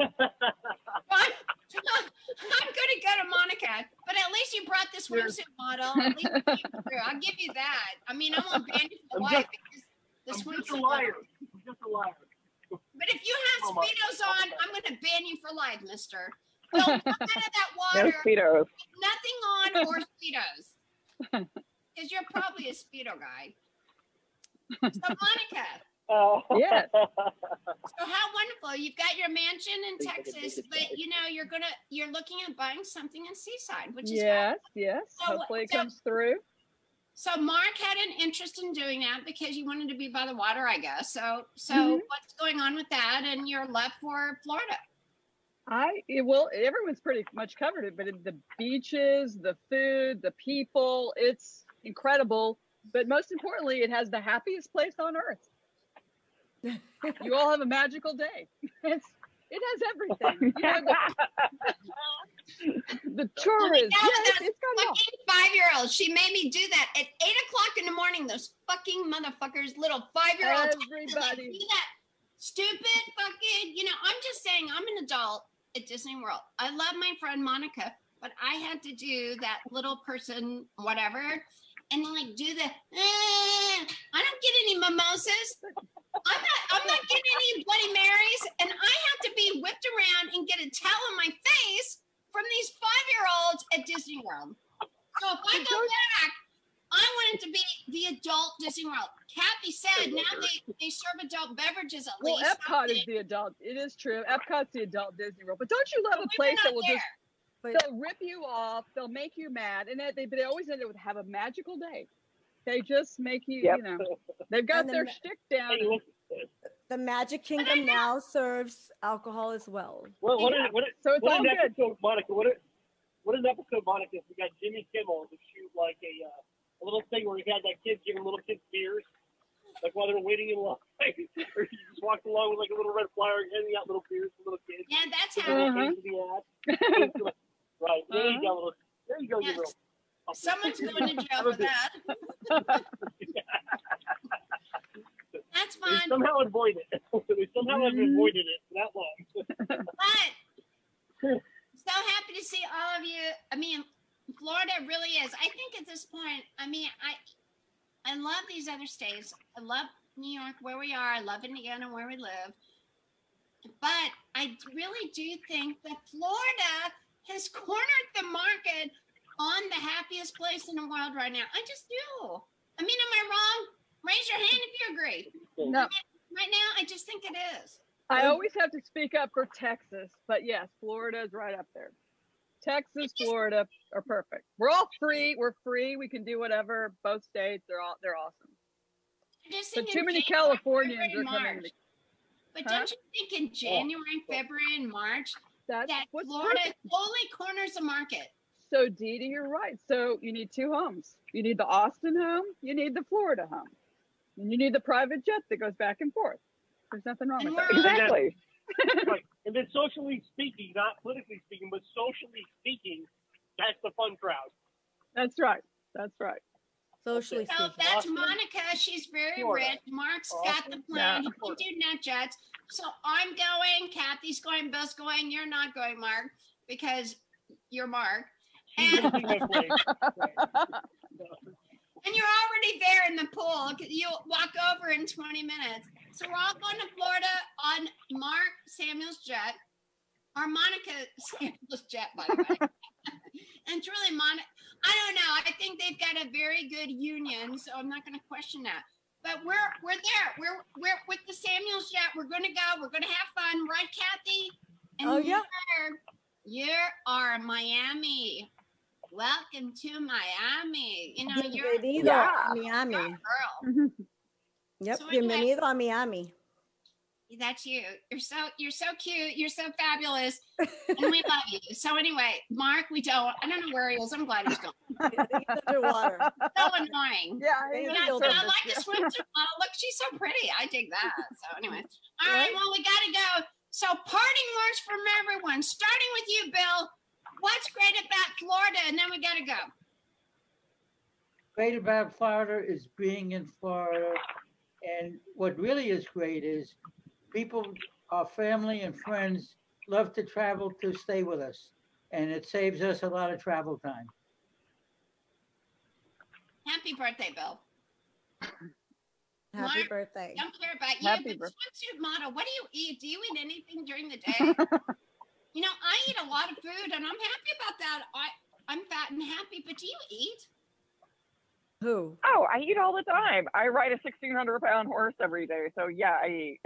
I'm going to go to Monica, but at least you brought the swimsuit model. At least I'll give you that. I mean, I won't ban you for life because the I'm swimsuit just a liar. I'm just a liar. But if you have Speedos on, I'm going to ban you for life, mister. Don't come out of that water. No Speedos. Nothing on or Speedos. Because you're probably a Speedo guy. So, Monica. Oh. Yes. So how wonderful. You've got your mansion in Texas, but you know, you're gonna you're looking at buying something in Seaside, which is yes, fun. yes. So, Hopefully it so, comes through. So Mark had an interest in doing that because you wanted to be by the water, I guess. So so Mm-hmm. what's going on with that? And you're left for Florida. I it, well, everyone's pretty much covered it, but the beaches, the food, the people, it's incredible. But most importantly, it has the happiest place on earth. You all have a magical day. It's, it has everything. You know, the, the tourists. Yes, it's got fucking five-year-olds. She made me do that at eight o'clock in the morning. Those fucking motherfuckers, little five-year-olds. Everybody. Do that stupid fucking. You know, I'm just saying. I'm an adult at Disney World. I love my friend Monica, but I had to do that little person, whatever, and like do the. Eh, I don't get any mimosas. I'm not. I'm not getting any Bloody Marys, and I have to be whipped around and get a towel on my face from these five-year-olds at Disney World. So if I go back, I want it to be the adult Disney World. Kathy said now they, they serve adult beverages at well, least. Epcot is the adult. It is true. Epcot's the adult Disney World. But don't you love But a we place were that will not just they'll rip you off, they'll make you mad, and they but they always end it with have a magical day. They just make you, Yep. you know, they've got And the their ma- shtick down. Hey, look, The Magic Kingdom now serves alcohol as well. what, what, Yeah. is, what, is, So it's what all an good. episode, Monica? What, is, what an episode, Monica? We got Jimmy Kimmel to shoot like a, uh, a little thing where he had that kid giving little kids beers, like while they're waiting in line. Or he just walked along with like a little red flyer handing out little beers to little kids. Yeah, that's With how. a little Uh-huh. face in the ass. Right. There you go. There you go, you Yes. girl. Someone's going to jail for that. That's We fine. somehow avoided it. We somehow have avoided it for that long. But so happy to see all of you. I mean, Florida really is. I think at this point, I mean, I I love these other states. I love New York where we are. I love Indiana where we live. But I really do think that Florida has cornered the market on the happiest place in the world right now. I just do. I mean, am I wrong? Raise your hand if you agree. No, Right now, I just think it is. I always have to speak up for Texas, but yes, Florida is right up there. Texas, Florida are perfect. We're all free. We're free. We can do whatever. Both states, they're all they're awesome. I just But think too in many January, Californians February, are and coming. March. To, But Huh? don't you think in January, February, and March that's that what's Florida perfect. totally corners the market? So, Dee Dee, you're right. So you need two homes. You need the Austin home. You need the Florida home. And you need the private jet that goes back and forth. There's nothing wrong And with we're that. on- Exactly. Right. And then socially speaking, not politically speaking, but socially speaking, that's the fun crowd. That's right. That's right. Socially So speaking. that's Austin, Monica. She's very Florida. rich. Mark's got the Austin, plane. yeah. He can do net jets. So I'm going. Kathy's going. Bill's going. You're not going, Mark, because you're Mark. She's And, gonna see my plane. and you're already there in the pool. You'll walk over in twenty minutes. So we're all going to Florida on Mark Samuel's jet. Or Monica Samuels jet, by the way. And it's really Monica. I don't know. I think they've got a very good union, so I'm not going to question that. But we're we're there. We're we're with the Samuels jet. We're going to go. We're going to have fun, right, Cathy? And Oh, yeah. You are Miami. Welcome to Miami. You know, you're, Bienvenido Yeah. a Miami. you're a girl. Yep. So anyway- Bienvenido a Miami. That's you. You're so you're so cute. You're so fabulous, and we love you. So anyway, Mark, we don't. I don't know where he is. I'm glad he's gone. He's underwater. So annoying. Yeah, They But Yeah, I, feel but I surface, like yeah. the swimsuit model. Look, she's so pretty. I dig that. So anyway, all right. Well, we got to go. So parting words from everyone, starting with you, Bill. What's great about Florida? And then we got to go. Great about Florida is being in Florida. And what really is great is people, our family and friends love to travel to stay with us. And it saves us a lot of travel time. Happy birthday, Bill. Happy Mark, birthday. Don't care about you, Happy but birthday. swimsuit model. What do you eat? Do you eat anything during the day? You know, I eat a lot of food, and I'm happy about that. I I'm fat and happy. But do you eat? Who? Oh, I eat all the time. I ride a sixteen hundred pound horse every day. So yeah, I eat.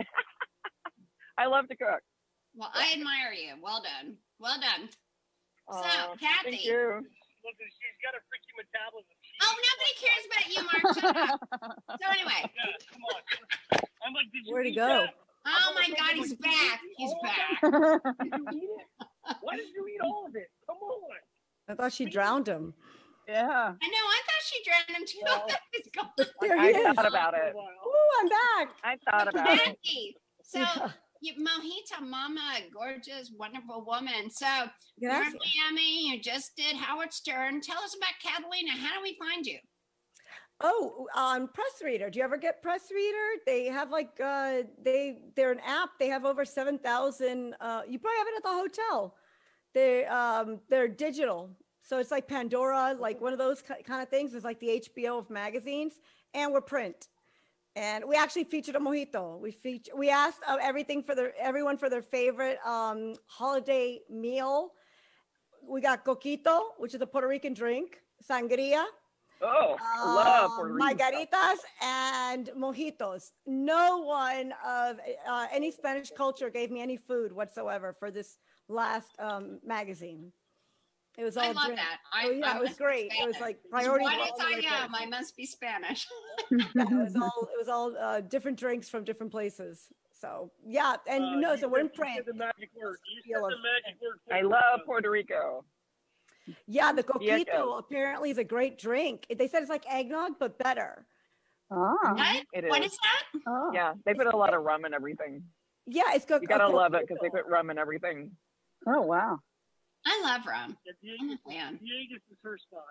I love to cook. Well, I admire you. Well done. Well done. So, Aw, Cathy. Thank you. Listen, she's got a freaking metabolism. She Oh, eats nobody like- cares about you, Mark. Shut up. So anyway. Yeah, come on. I'm like, did you Where'd he eat go? that? Oh my God, he's back. He's back. Did you eat it? Why did you eat all of it? Come on. I thought she drowned him. yeah. I know. I thought she drowned him too. Well, He's gone. There I he is. thought about it. Ooh, I'm back. I thought about it. Cathy. So, Yeah. you, Mojito Mama, gorgeous, wonderful woman. So, you're Gracias. in Miami. You just did Howard Stern. Tell us about Catalina. How do we find you? Oh, on Press Reader. Do you ever get Press Reader? They have like uh they they're an app. They have over seven thousand uh you probably have it at the hotel. They um they're digital. So it's like Pandora, like one of those ki- kind of things. It's like the H B O of magazines, and we're print. And we actually featured a mojito. We feature we asked uh, everything for their everyone for their favorite um holiday meal. We got coquito, which is a Puerto Rican drink, sangria, Oh, I love Puerto Rican stuff. margaritas and mojitos. No one of uh, any Spanish culture gave me any food whatsoever for this last um, magazine. It was all I love drink. that. I, Oh, yeah, I it was must be great. It was Spanish. like As priority. white for as all the I right am, things. I must be Spanish. Yeah, it was all it was all uh, different drinks from different places. So yeah, and Uh, no, you so we're in said- you print. said the magic word. You said Feel the of- magic word. I love Puerto Rico. Yeah, the Yeah, coquito go. apparently is a great drink. They said it's like eggnog, but better. Ah. What? It What is. is that? Oh. Yeah, they put a lot of rum in everything. Yeah, it's good. You gotta love it because they put rum in everything. Oh, wow. I love rum. Yeah, I'm a Diegues, fan. Diegues is her spot.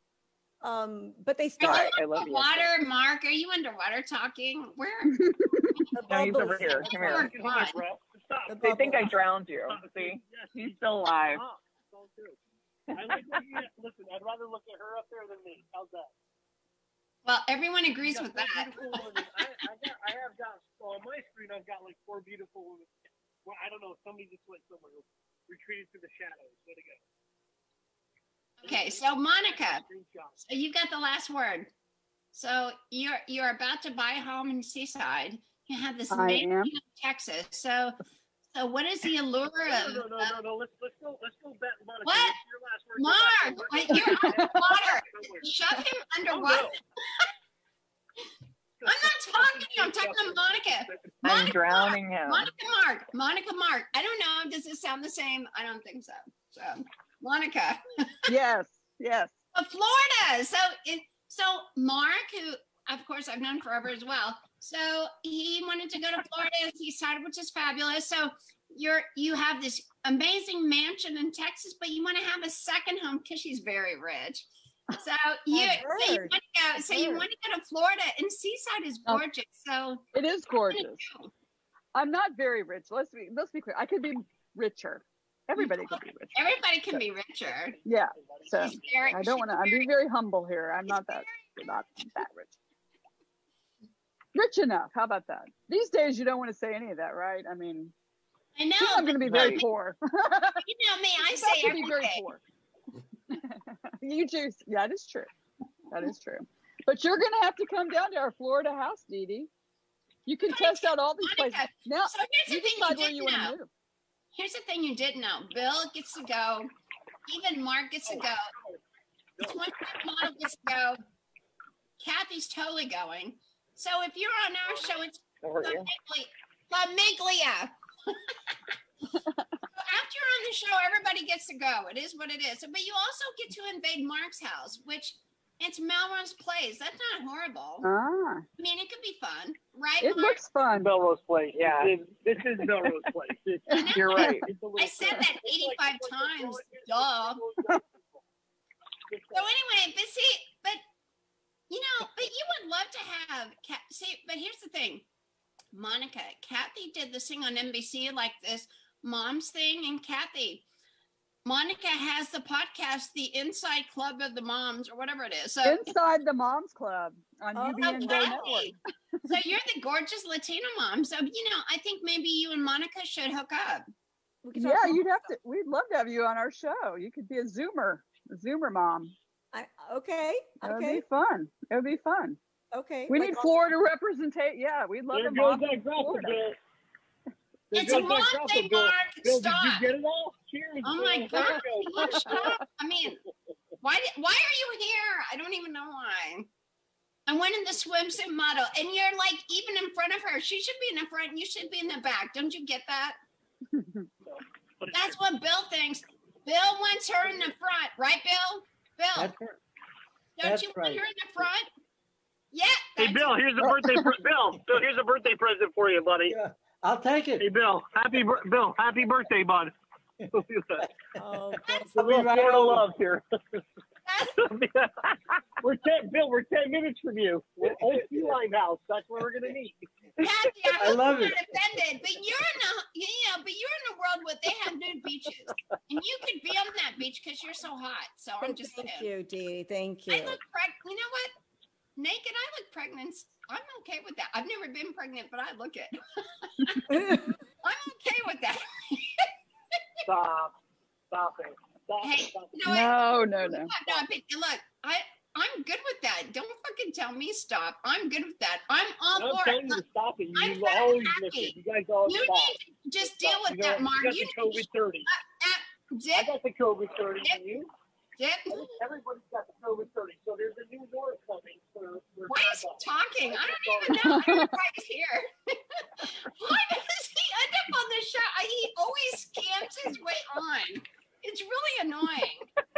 Um, but they Are start. you I love you. underwater, Mark? Are you underwater talking? Where? the No, he's over bubbles. here. Come here. Look at my breath. Stop. The They think I bubbles. drowned you. Stop. See? Yes, He's you- still alive. Stop. It's all good. I like looking at, listen, I'd rather look at her up there than me. How's that? Well, everyone agrees You with got that. four beautiful women. I, I, got, I have got, so on my screen, I've got like four beautiful women. Well, I don't know. Somebody just went somewhere, retreated to the shadows. Way to go. Okay, so Monica, Screenshot. so you got the last word. So you're you're about to buy a home in Seaside. You have this I mansion am. in Texas. So so what is the allure No, of? no, no, no, no. Let's let's go. Let's go back, Monica. What? What's your last word? Mark, Your wait, last you're word. underwater. Somewhere. Shove him Oh, underwater. no. I'm not talking to you. I'm talking to Monica. I'm Monica drowning him. Monica Mark. Monica Mark. I don't know. Does it sound the same? I don't think so. So Monica. Yes. Yes. But Florida. So it so Mark, who of course I've known forever as well. So he wanted to go to Florida Seaside, which is fabulous. So you're you have this amazing mansion in Texas, but you want to have a second home because she's very rich. So you, I've so you heard. want to go. So you heard. want to go to Florida, and Seaside is Oh. gorgeous. So It is what are you gorgeous. gonna do? I'm not very rich. Let's be let's be clear. I could be richer. Everybody could be rich. Everybody can be richer. Yeah. So She's very, I don't want to. I'm being very humble here. I'm not that not that rich. Rich enough. How about that? These days, you don't want to say any of that, right? I mean, I know. I'm going to be very poor. You know me, I It's say about to be every very day. poor. You too. Yeah, that is true. That is true. But you're going to have to come down to our Florida house, Dee Dee. You can Come test out all these Monica, places. Now, so here's the you thing you decide where didn't you want know. to move. Here's the thing you didn't know. Bill gets to go. Even Mark gets to go. The twenty-five model gets to go. Kathy's totally going. So if you're on our show, it's Famiglia. Famiglia. So after you're on the show, everybody gets to go. It is what it is. But you also get to invade Mark's house, which it's Melrose Place. That's not horrible. Ah, I mean, it could be fun, right? it Mark? looks fun. Melrose Place. Yeah. This is, this is Melrose Place. You're right. I said that eighty-five times. Duh. So anyway, but see, but you know, but you would love to have Cat. See, but here's the thing, Monica, Cathy did this thing on N B C, like this mom's thing, and Cathy, Monica has the podcast, the Inside Club of the Moms, or whatever it is. So Inside the Moms Club on Oh, U B N G O Cathy, Network. so you're the gorgeous Latina mom. So you know, I think maybe you and Monica should hook up. We can talk Yeah, more you'd have stuff. to. We'd love to have you on our show. You could be a Zoomer, a Zoomer mom. I, okay. That would Okay. be fun. It would be fun. Okay. We like need all- Florida representation. Yeah, we'd love There to goes mom that from grapple, Florida. Bill. There It's a goes that mom grapple, thing, Bill. Mark. Bill, Stop. did you get it all? Cheers. Oh Bill. my There God! you go. You stop. I mean, why? Did, why are you here? I don't even know why. I went in the swimsuit model, and you're like even in front of her. She should be in the front, and you should be in the back. Don't you get that? That's what Bill thinks. Bill wants her in the front, right, Bill? Bill, That's right. don't that's you right. want her in the front? Yeah. Hey, that's- Bill, here's a birthday pre- Bill, Bill, here's a birthday present for you, buddy. Yeah, I'll take it. Hey, Bill, happy bir- Bill, happy birthday, bud. Oh, That's- A I'll be little right Florida over. love here. that's- we're ten, Bill. We're ten minutes from you. We're Old Sea House. That's where we're gonna meet. Kathy, I, I hope love you're it. not offended, but you're in a you know, but you're in a world where they have nude beaches, and you could be on that beach because you're so hot. So I'm just thank saying. you, Dee. Thank you. I look pregnant. You know what? Naked, I look pregnant. I'm okay with that. I've never been pregnant, but I look it. I'm okay with that. Stop. Stop it. Stop Hey, it. Stop it. you know what? No, no, no. No, but look, I I'm good with that. Don't fucking tell me stop. I'm good with that. I'm all I'm for telling it. you to stop it. I'm You very always happy. miss it. You guys always You stop. need to just deal Stop. with You know, that, Mark. You got You the COVID thirty. uh, I dip, got the COVID thirty. Dip. And you? dip. Everybody's got the COVID thirty. So there's a new war coming for. for Why is he Tampa. talking? I don't even know. I don't know why he's here. Why does he end up on the show? I, he always scams his way on. It's really annoying.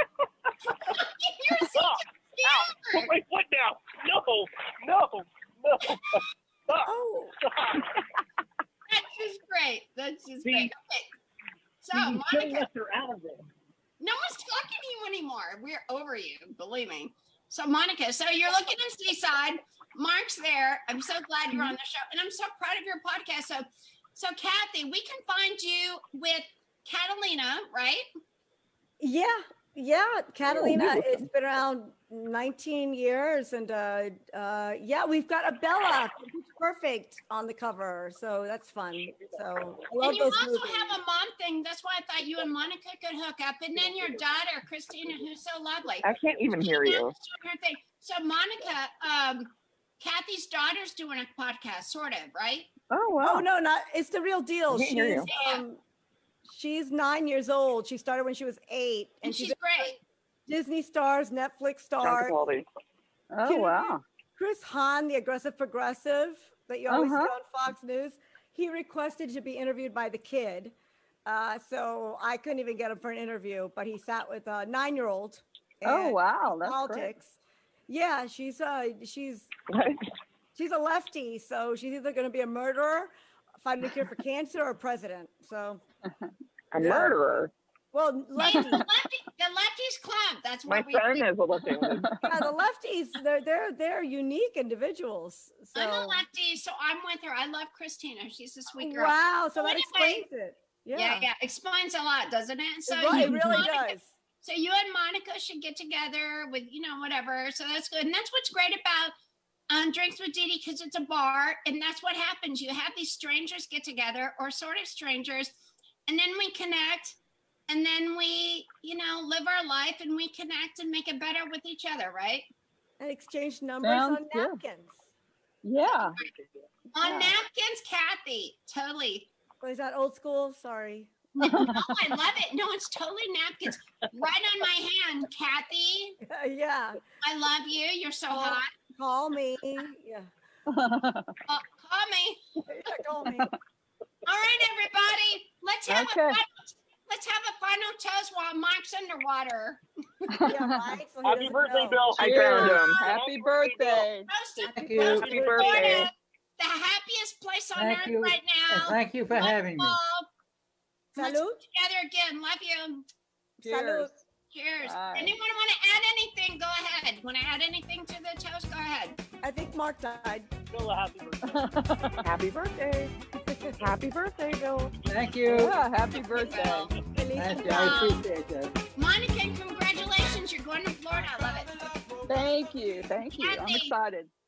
You're such Stop. a Ow. Put scammer. my foot down. No. No. No. Stop. Oh, Stop. That's just great. That's just See? great. Okay. So, You should have Monica, left her out of it. no one's talking to you anymore. We're over you, believe me. So, Monica, so you're looking in Seaside. Mark's there. I'm so glad you're on the show, and I'm so proud of your podcast. So, so Cathy, we can find you with Catalina, right? yeah. Yeah. Catalina, beautiful. it's been around nineteen years. And uh, uh, yeah, we've got a Bella, who's perfect on the cover. So that's fun. So I love And you those also movies. have a mom thing. That's why I thought you and Monica could hook up. And then your daughter, Christina, who's so lovely. I can't even hear She's you. doing her thing. So, Monica, um, Kathy's daughter's doing a podcast, sort of, right? Oh wow. Oh no, not it's the real deal. I can't hear She's you. um, she's nine years old. She started when she was eight, And and she's she's great. Disney stars, Netflix stars. Quality. Oh wow. Chris Hahn, the aggressive progressive that you always Uh-huh. see on Fox News, he requested to be interviewed by the kid. Uh, so I couldn't even get him for an interview, but he sat with a nine-year-old. Oh and wow. That's great. politics. Yeah, she's uh she's she's a lefty, so she's either going to be a murderer, fighting the cure for cancer, or president. So, A Yeah. murderer. well, Hey, lefty, the, lefty, the lefties club. That's My what we son do. is a lefty. yeah, the lefties, they're they're they're unique individuals. So I'm a lefty, so I'm with her. I love Christina. She's a sweet girl. wow, so So that anyway, explains it. Yeah, Yeah, yeah. Explains a lot, doesn't it? So it, ri- you it really Monica- does. So you and Monica should get together with, you know, whatever. So that's good. And that's what's great about um, Drinks with Dee Dee because it's a bar, and that's what happens. You have these strangers get together, or sort of strangers, and then we connect, and then we, you know, live our life, and we connect and make it better with each other, right? And exchange numbers Sounds on good. napkins. Yeah. On Yeah. napkins, Kathy, totally. Oh, is that old school? Sorry. No, I love it. No, it's totally napkins. Right on my hand, Kathy. Yeah. I love you. You're so Oh. hot. Call me. Yeah. Oh, call me. Yeah, call me. All right, everybody. Let's have Okay. a final, let's have a final toast while Mark's underwater. Yeah, Mike, so he Happy doesn't birthday, know. Bill. I Cheers. found him. Happy birthday. Toast to, Thank you. toast Happy to birthday. Florida, the happiest place on Thank earth you. right And now. thank you for having me. Wonderful. Let's Salud. get together again. Love you. Salud. Cheers. Bye. Anyone want to add anything? Go ahead. Want to add anything to the toast? Go ahead. I think Mark died. Bill, a happy birthday. Happy birthday. Happy birthday, Bill. Thank you. Yeah, happy birthday. Well, Feliz Thank you. cumpleaños. I appreciate that. Monica, congratulations. You're going to Florida. I love it. Thank you. Thank you. I'm Kathy. excited.